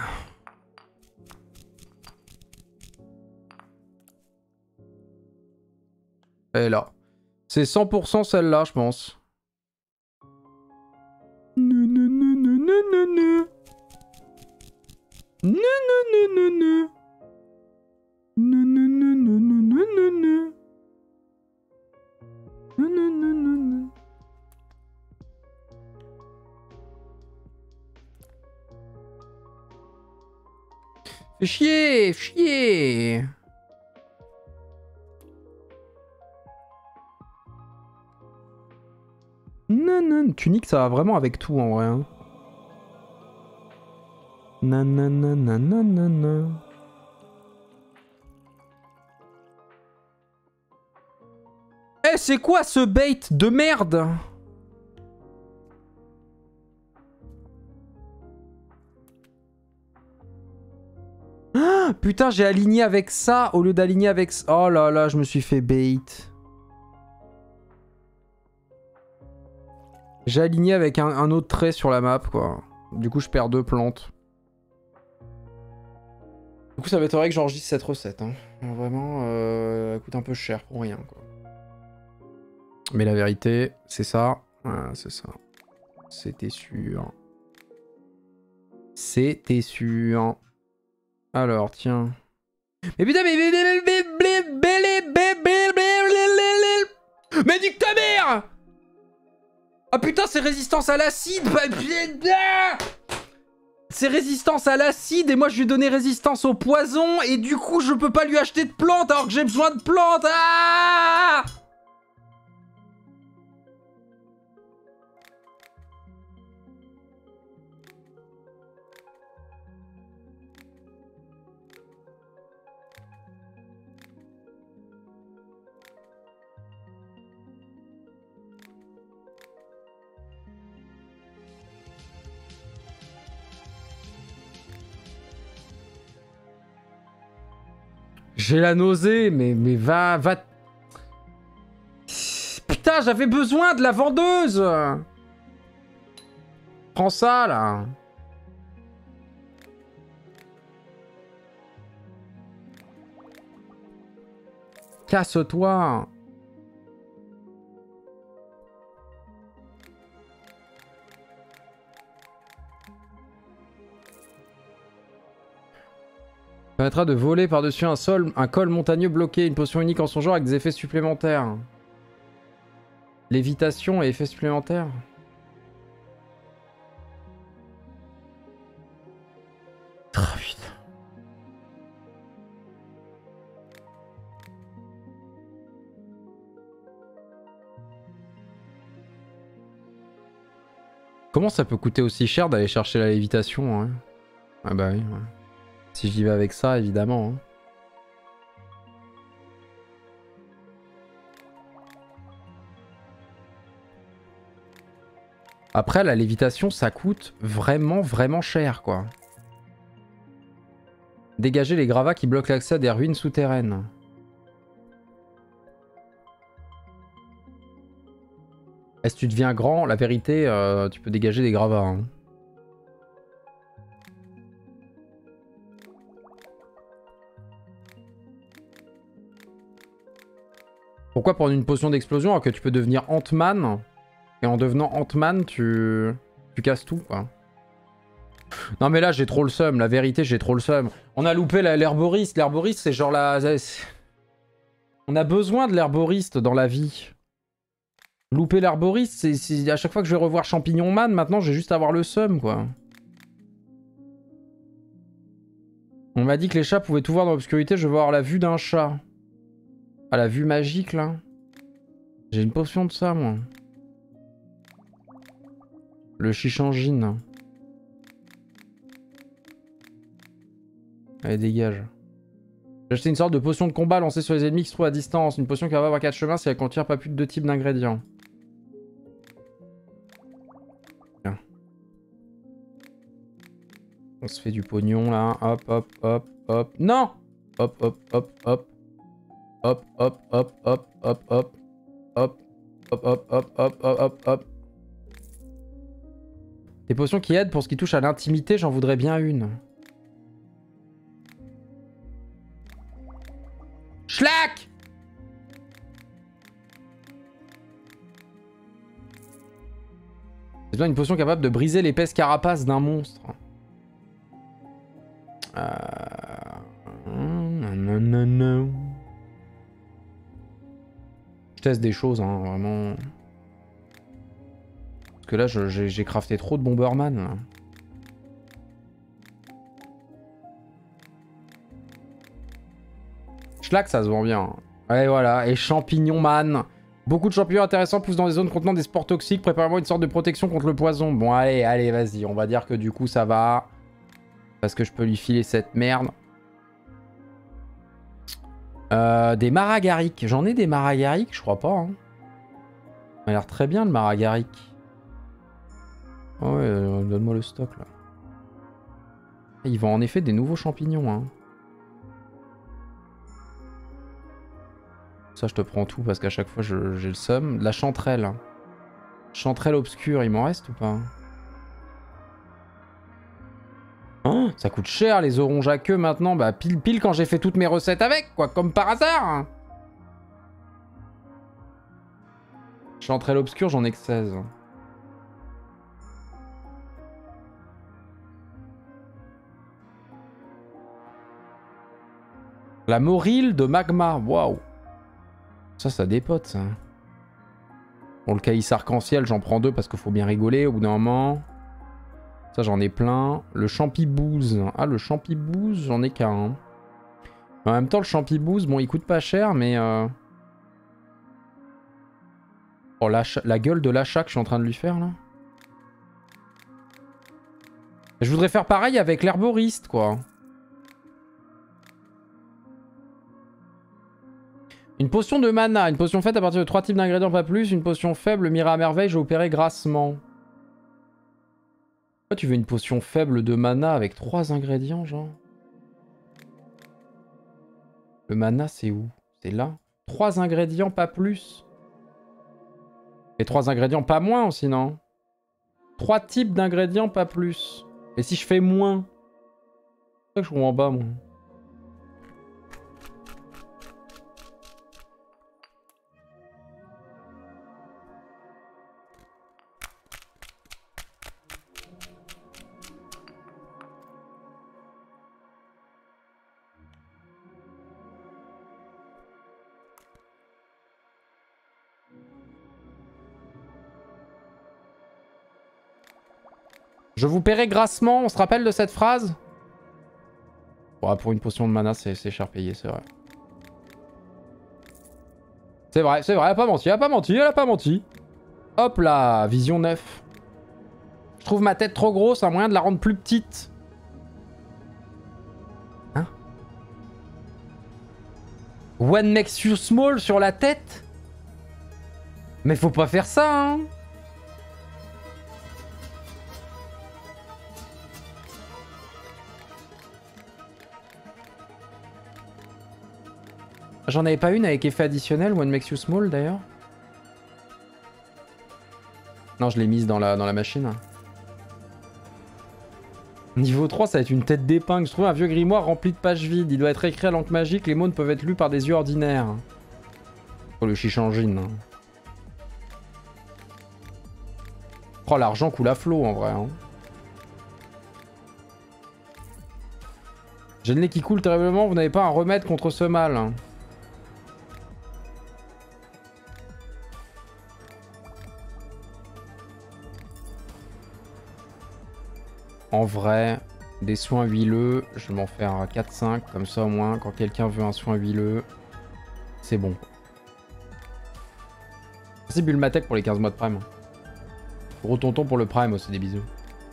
Elle est là. C'est 100% celle-là, je pense. Fais chier, chier. Non, tunique, ça va vraiment avec tout en vrai. Hein. Nanana. Eh, c'est quoi ce bait de merde? Ah, putain, j'ai aligné avec ça au lieu d'aligner avec... Oh là là, je me suis fait bait. J'ai aligné avec un autre trait sur la map, quoi. Du coup, je perds 2 plantes. Du coup, ça m'étonnerait que j'enregistre cette recette. Hein. Vraiment, elle coûte un peu cher pour rien, quoi. Mais la vérité, c'est ça. Voilà, c'est ça. C'était sûr. C'était sûr. Alors, tiens. Mais putain, mais nique ta mère! Ah putain, c'est résistance à l'acide! C'est résistance à l'acide et moi je lui ai donné résistance au poison et du coup je peux pas lui acheter de plantes alors que j'ai besoin de plantes! Ah! J'ai la nausée, mais va... Putain, j'avais besoin de la vendeuse! Prends ça, là. Casse-toi. Permettra de voler par-dessus un col montagneux bloqué, une potion unique en son genre avec des effets supplémentaires. Lévitation et effets supplémentaires. Oh putain. Comment ça peut coûter aussi cher d'aller chercher la lévitation, hein? Ah bah oui, ouais. Si j'y vais avec ça, évidemment. Hein. Après, la lévitation, ça coûte vraiment cher, quoi. Dégager les gravats qui bloquent l'accès à des ruines souterraines. Et si tu deviens grand, la vérité, tu peux dégager des gravats. Hein. Pourquoi prendre une potion d'explosion alors que tu peux devenir Ant-Man? Et en devenant Ant-Man, tu casses tout, quoi. Non mais là, j'ai trop le seum. La vérité, j'ai trop le seum. On a loupé l'herboriste. L'herboriste, c'est genre la... On a besoin de l'herboriste dans la vie. Louper l'herboriste, c'est à chaque fois que je vais revoir Champignon Man, maintenant, j'ai juste à avoir le seum, quoi. On m'a dit que les chats pouvaient tout voir dans l'obscurité. Je veux avoir la vue d'un chat. Ah, la vue magique, là. J'ai une potion de ça, moi. Le chichangine. Allez, dégage. J'ai acheté une sorte de potion de combat lancée sur les ennemis qui se trouvent à distance. Une potion qui va avoir 4 chemins si elle contient pas plus de 2 types d'ingrédients. Bien. On se fait du pognon, là. Hop, hop, hop, hop. Non! Hop, hop, hop, hop. Hop, hop, hop, hop, hop, hop. Hop, hop, hop, hop, hop, hop, hop, hop. Des potions qui aident pour ce qui touche à l'intimité, j'en voudrais bien une. Schlack! J'ai besoin d'une potion capable de briser l'épaisse carapace d'un monstre. Non. Je teste des choses, hein, vraiment. Parce que là, j'ai crafté trop de Bomberman. Là. Schlack, ça se vend bien. Ouais, voilà. Et Champignon Man. Beaucoup de champignons intéressants poussent dans des zones contenant des spores toxiques. Préparez-moi une sorte de protection contre le poison. Bon, allez, vas-y. On va dire que du coup, ça va. Parce que je peux lui filer cette merde. Des maragariques. J'en ai des maragariques? Je crois pas. Hein. Ça a l'air très bien, le maragarique. Oh ouais, donne-moi le stock, là. Ils vendent en effet des nouveaux champignons, hein. Ça, je te prends tout parce qu'à chaque fois, j'ai le seum. De la chanterelle. Hein. Chanterelle obscure, il m'en reste ou pas? Oh, ça coûte cher, les oranges à queue, maintenant. Bah, pile quand j'ai fait toutes mes recettes avec, quoi. Comme par hasard. Hein. Chanterelle obscure, j'en ai que 16. La morile de magma. Waouh. Ça dépote, ça. Bon, le caïs arc-en-ciel, j'en prends 2 parce qu'il faut bien rigoler au bout d'un moment. Ça, j'en ai plein. Le champibouze. Ah, le champibouze, j'en ai qu'un. En même temps, le champibouze, bon, il coûte pas cher, mais... Oh, la gueule de l'achat que je suis en train de lui faire, là. Je voudrais faire pareil avec l'herboriste, quoi. Une potion de mana. Une potion faite à partir de 3 types d'ingrédients, pas plus. Une potion faible, mira à merveille, j'ai opéré grassement. Pourquoi tu veux une potion faible de mana avec 3 ingrédients, genre? Le mana, c'est où? C'est là. 3 ingrédients, pas plus. Et 3 ingrédients, pas moins aussi, non? 3 types d'ingrédients, pas plus. Et si je fais moins? C'est ça que je comprends pas, moi. Je vous paierai grassement, on se rappelle de cette phrase? Ouais, pour une potion de mana, c'est cher payé, c'est vrai. C'est vrai, elle a pas menti, elle a pas menti. Hop là, vision 9. Je trouve ma tête trop grosse, un moyen de la rendre plus petite. Hein? One makes you small sur la tête? Mais faut pas faire ça, hein? J'en avais pas une avec effet additionnel, One Makes You Small d'ailleurs. Non, je l'ai mise dans la machine. Niveau 3, ça va être une tête d'épingle. Je trouve un vieux grimoire rempli de pages vides. Il doit être écrit à l'encre magique. Les mots ne peuvent être lus par des yeux ordinaires. Pour le chichangine. Hein. Oh, l'argent coule à flot en vrai. Hein. J'ai le nez qui coule terriblement, vous n'avez pas un remède contre ce mal. Hein. En vrai, des soins huileux, je vais m'en faire 4-5, comme ça au moins, quand quelqu'un veut un soin huileux, c'est bon. C'est Bulmatech pour les 15 mois de Prime. Gros tonton pour le Prime aussi, des bisous.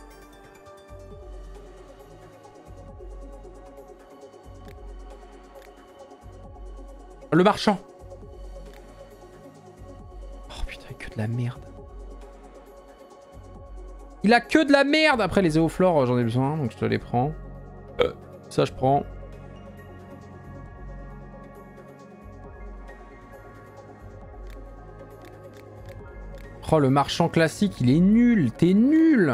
Le marchand. Oh putain, que de la merde. Il a que de la merde. Après les éoflores, j'en ai besoin, donc je te les prends. Ça, je prends. Oh, le marchand classique, il est nul. T'es nul.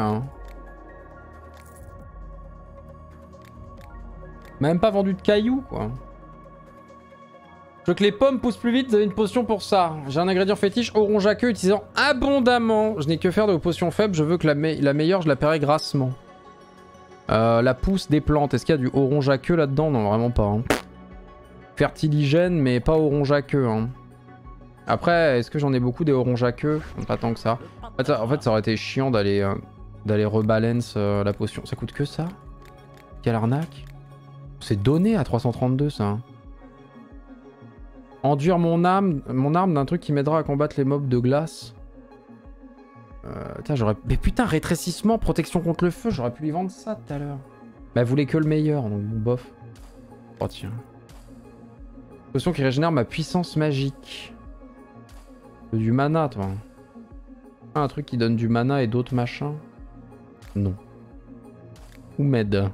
Même pas vendu de cailloux, quoi. Je veux que les pommes poussent plus vite, vous avez une potion pour ça. J'ai un ingrédient fétiche, orange à queue, utilisant abondamment. Je n'ai que faire de vos potions faibles, je veux que la meilleure, je la paierai grassement. La pousse des plantes, est-ce qu'il y a du orange à queue là-dedans? Non, vraiment pas. Hein. Fertiligène, mais pas orange à queue. Hein. Après, est-ce que j'en ai beaucoup des oranges à queue? Pas tant que ça. En fait, ça aurait été chiant d'aller rebalance la potion. Ça coûte que ça? Quelle arnaque? C'est donné à 332 ça. Hein. Enduire mon arme d'un truc qui m'aidera à combattre les mobs de glace. J'aurais... Mais putain, rétrécissement, protection contre le feu, j'aurais pu lui vendre ça tout à l'heure. Mais elle voulait que le meilleur, donc bon, bof. Oh tiens. Potion qui régénère ma puissance magique. Du mana, toi. Un truc qui donne du mana et d'autres machins. Non. Oumed.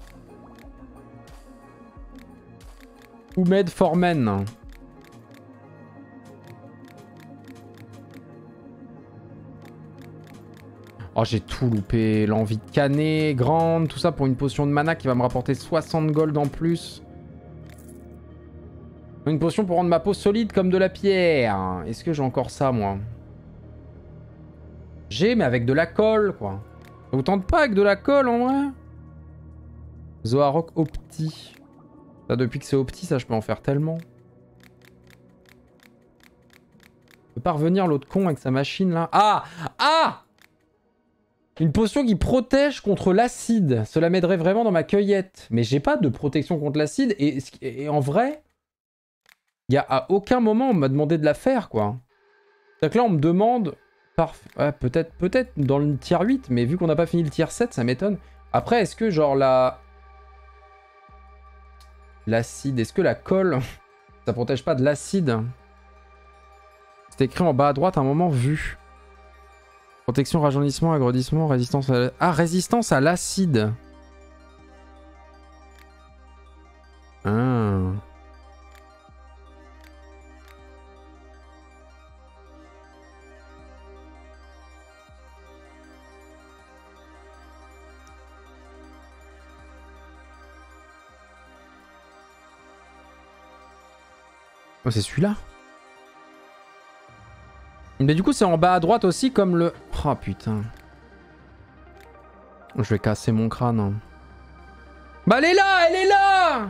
Oumed Formen. Oh, j'ai tout loupé. L'envie de canner, grande, tout ça pour une potion de mana qui va me rapporter 60 gold en plus. Une potion pour rendre ma peau solide comme de la pierre. Est-ce que j'ai encore ça, moi? J'ai, mais avec de la colle, quoi. Ça vous tente pas avec de la colle, en vrai? Zoharok Opti. Ça, depuis que c'est Opti, ça, je peux en faire tellement. Je peux pas revenir l'autre con avec sa machine, là. Ah! Ah! Une potion qui protège contre l'acide. Cela m'aiderait vraiment dans ma cueillette. Mais j'ai pas de protection contre l'acide. Et en vrai, il y a à aucun moment on m'a demandé de la faire, quoi. C'est-à-dire que là, on me demande... Ouais, peut-être dans le tier 8, mais vu qu'on n'a pas fini le tier 7, ça m'étonne. Après, est-ce que genre l'acide, est-ce que la colle, ça protège pas de l'acide? C'est écrit en bas à droite, à un moment, vu. Protection, rajeunissement, agrandissement, résistance à... Ah, résistance à l'acide. Ah. Oh, c'est celui-là. Mais du coup, c'est en bas à droite aussi, comme le... Oh, putain. Je vais casser mon crâne. Hein. Bah, elle est là! Elle est là!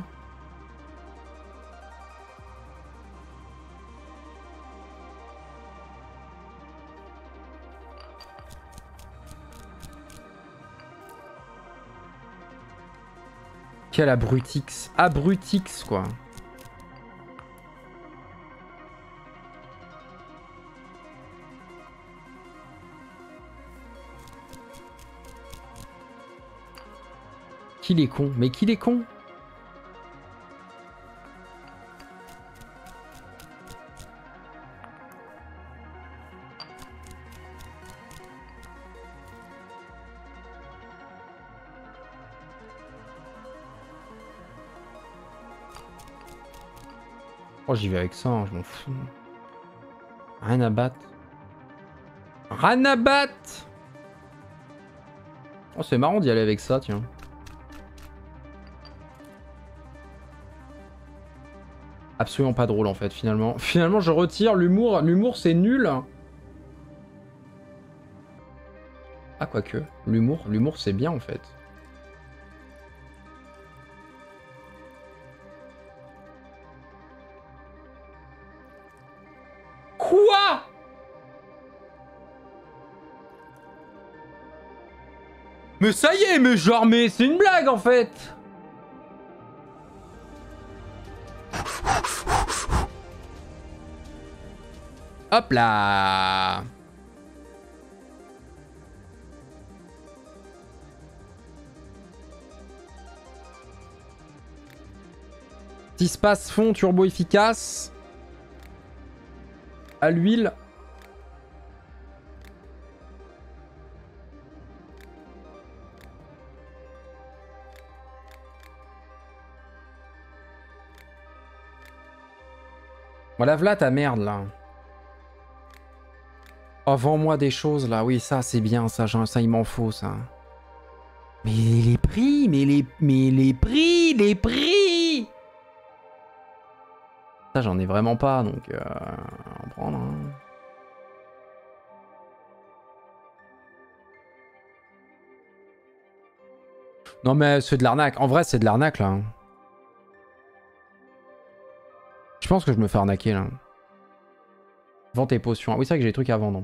Quel abrutix. Abrutix, quoi. Qu'il est con, mais qu'il est con. Oh, j'y vais avec ça, hein, je m'en fous. Rien à battre. Rien à battre. Oh, c'est marrant d'y aller avec ça, tiens. absolument pas drôle en fait finalement. Finalement je retire l'humour. L'humour c'est nul. Ah quoique. L'humour c'est bien en fait. Quoi? Mais ça y est, mais genre, mais c'est une blague en fait. Hop là. Petit space fond turbo efficace. À l'huile. Bon, lave là ta merde là. Oh, vends-moi des choses là. Oui, ça c'est bien, ça il m'en faut ça. Mais les prix, mais les prix. Ça j'en ai vraiment pas donc en prendre. Hein. Non mais c'est de l'arnaque. En vrai c'est de l'arnaque là. Je pense que je me fais arnaquer là. Vends tes potions. Ah oui, c'est vrai que j'ai des trucs à vendre.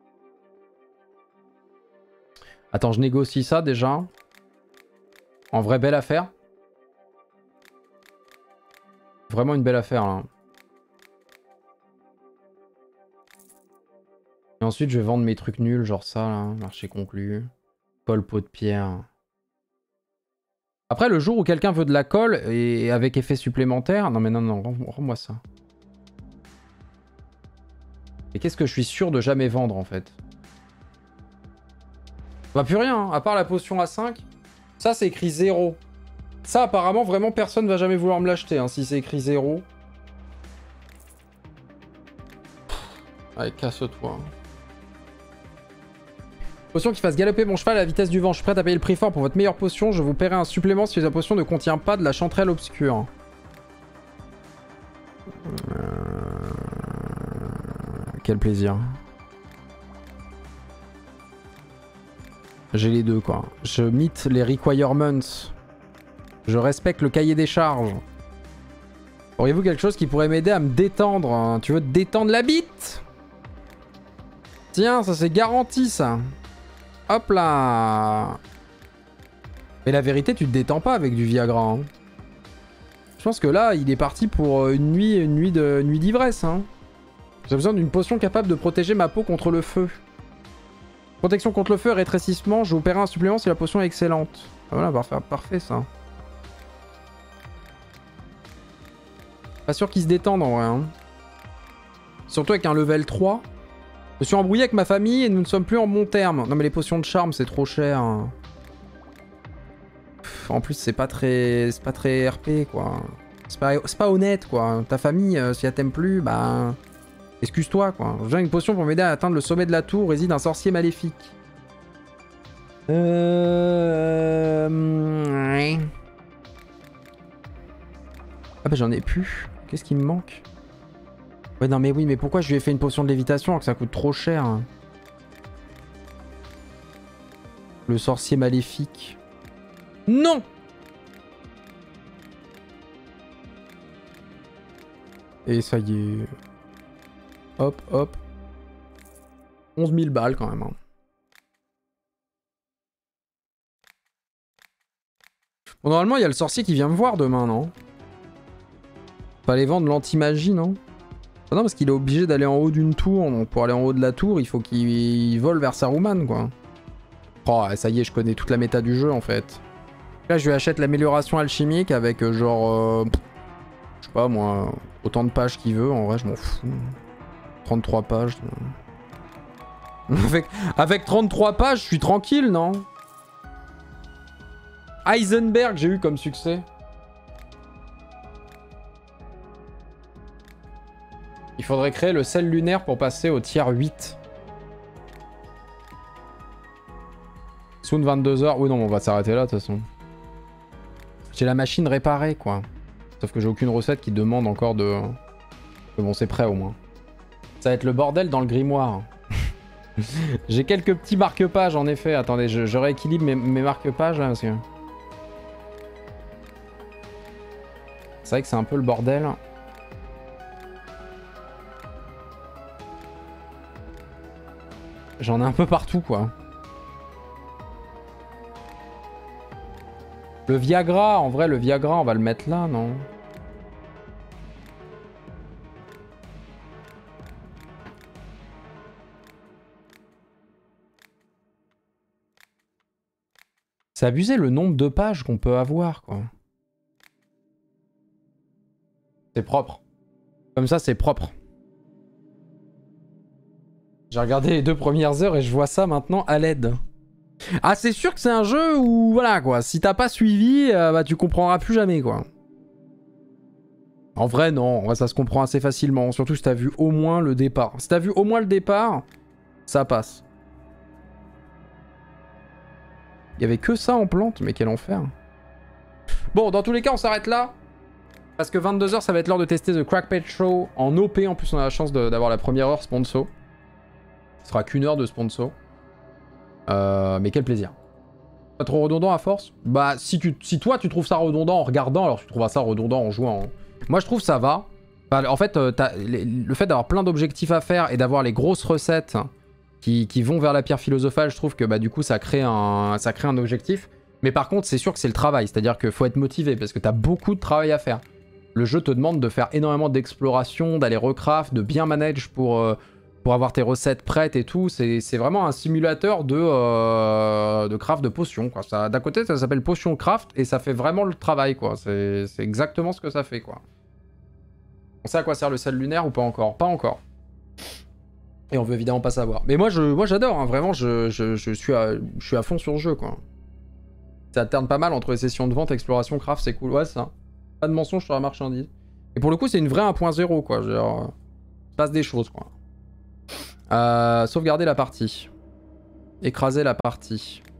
Attends, je négocie ça déjà. En vrai, belle affaire. Vraiment une belle affaire là. Et ensuite, je vais vendre mes trucs nuls, genre ça là. Marché conclu. Colle pot de pierre. Après, le jour où quelqu'un veut de la colle et avec effet supplémentaire. Non, mais non, rends-moi ça. Et qu'est-ce que je suis sûr de jamais vendre en fait? Bah, plus rien, hein, à part la potion à 5. Ça, c'est écrit 0. Ça, apparemment, vraiment, personne va jamais vouloir me l'acheter hein, si c'est écrit 0. Allez, casse-toi. Potion qui fasse galoper mon cheval à la vitesse du vent. Je suis prêt à payer le prix fort pour votre meilleure potion. Je vous paierai un supplément si la potion ne contient pas de la chanterelle obscure. Quel plaisir. J'ai les deux quoi. Je meet les requirements. Je respecte le cahier des charges. Auriez-vous quelque chose qui pourrait m'aider à me détendre hein? Tu veux te détendre la bite? Tiens, ça c'est garanti ça. Hop là. Mais la vérité, tu te détends pas avec du Viagra. Hein. Je pense que là, il est parti pour une nuit d'ivresse. Hein. J'ai besoin d'une potion capable de protéger ma peau contre le feu. Protection contre le feu et rétrécissement. Je vous paierai un supplément si la potion est excellente. Ah, voilà, parfait ça. Pas sûr qu'il se détende en vrai. Hein. Surtout avec un level 3. Je me suis embrouillé avec ma famille et nous ne sommes plus en bon terme. Non mais les potions de charme c'est trop cher. Hein. En plus c'est pas très RP quoi. C'est pas honnête quoi. Ta famille si elle t'aime plus bah... Excuse-toi quoi. J'ai une potion pour m'aider à atteindre le sommet de la tour où réside un sorcier maléfique. Ouais. Ah bah j'en ai plus. Qu'est-ce qui me manque? Ouais non mais oui mais pourquoi je lui ai fait une potion de lévitation alors que ça coûte trop cher? Le sorcier maléfique. Non! Et ça y est. Hop, hop. 11 000 balles quand même. Hein. Bon, normalement, il y a le sorcier qui vient me voir demain, non? Pas aller vendre l'anti-magie, non? Ah non, parce qu'il est obligé d'aller en haut d'une tour. Donc pour aller en haut de la tour, il faut qu'il vole vers Saruman, quoi. Oh, ça y est, je connais toute la méta du jeu, en fait. Là, je lui achète l'amélioration alchimique avec genre... je sais pas, moi, autant de pages qu'il veut. En vrai, je m'en fous. 33 pages. Avec 33 pages, je suis tranquille, non? Heisenberg, j'ai eu comme succès. Il faudrait créer le sel lunaire pour passer au tiers 8. Soon 22h. Oui, non, on va s'arrêter là, de toute façon. J'ai la machine réparée, quoi. Sauf que j'ai aucune recette qui demande encore de... Mais bon, c'est prêt au moins. Ça va être le bordel dans le grimoire. J'ai quelques petits marque-pages en effet. Attendez, je rééquilibre mes marque-pages là parce que... C'est vrai que c'est un peu le bordel. J'en ai un peu partout quoi. Le Viagra, en vrai le Viagra on va le mettre là, non? C'est abusé le nombre de pages qu'on peut avoir quoi. C'est propre. Comme ça c'est propre. J'ai regardé les 2 premières heures et je vois ça maintenant à l'aide. Ah c'est sûr que c'est un jeu où voilà quoi, si t'as pas suivi, bah tu comprendras plus jamais quoi. En vrai non, en vrai, ça se comprend assez facilement, surtout si t'as vu au moins le départ. Si t'as vu au moins le départ, ça passe. Il y avait que ça en plante, mais quel enfer. Bon, dans tous les cas on s'arrête là. Parce que 22h ça va être l'heure de tester The Crack Pet Show en OP, en plus on a la chance d'avoir la première heure sponsor. Ce sera qu'une heure de sponsor. Mais quel plaisir. Pas trop redondant à force? Bah si toi tu trouves ça redondant en regardant, alors tu trouveras ça redondant en jouant. Moi je trouve ça va. Enfin, en fait, le fait d'avoir plein d'objectifs à faire et d'avoir les grosses recettes qui vont vers la pierre philosophale, je trouve que bah, du coup ça crée un objectif. Mais par contre c'est sûr que c'est le travail, c'est-à-dire qu'il faut être motivé parce que t'as beaucoup de travail à faire. Le jeu te demande de faire énormément d'exploration, d'aller recraft, de bien manage pour avoir tes recettes prêtes et tout. C'est vraiment un simulateur de craft de potions, quoi. D'un côté, ça s'appelle Potion Craft et ça fait vraiment le travail, quoi. C'est exactement ce que ça fait, quoi. On sait à quoi sert le sel lunaire ou pas encore? Pas encore. Et on veut évidemment pas savoir. Mais moi j'adore, hein. Vraiment, je suis à fond sur le jeu, quoi. Ça alterne pas mal entre les sessions de vente, exploration, craft, c'est cool. Ouais, ça. Pas de mensonge sur la marchandise. Et pour le coup, c'est une vraie 1.0, quoi. Genre, il passe des choses, quoi. Sauvegarder la partie. Écraser la partie.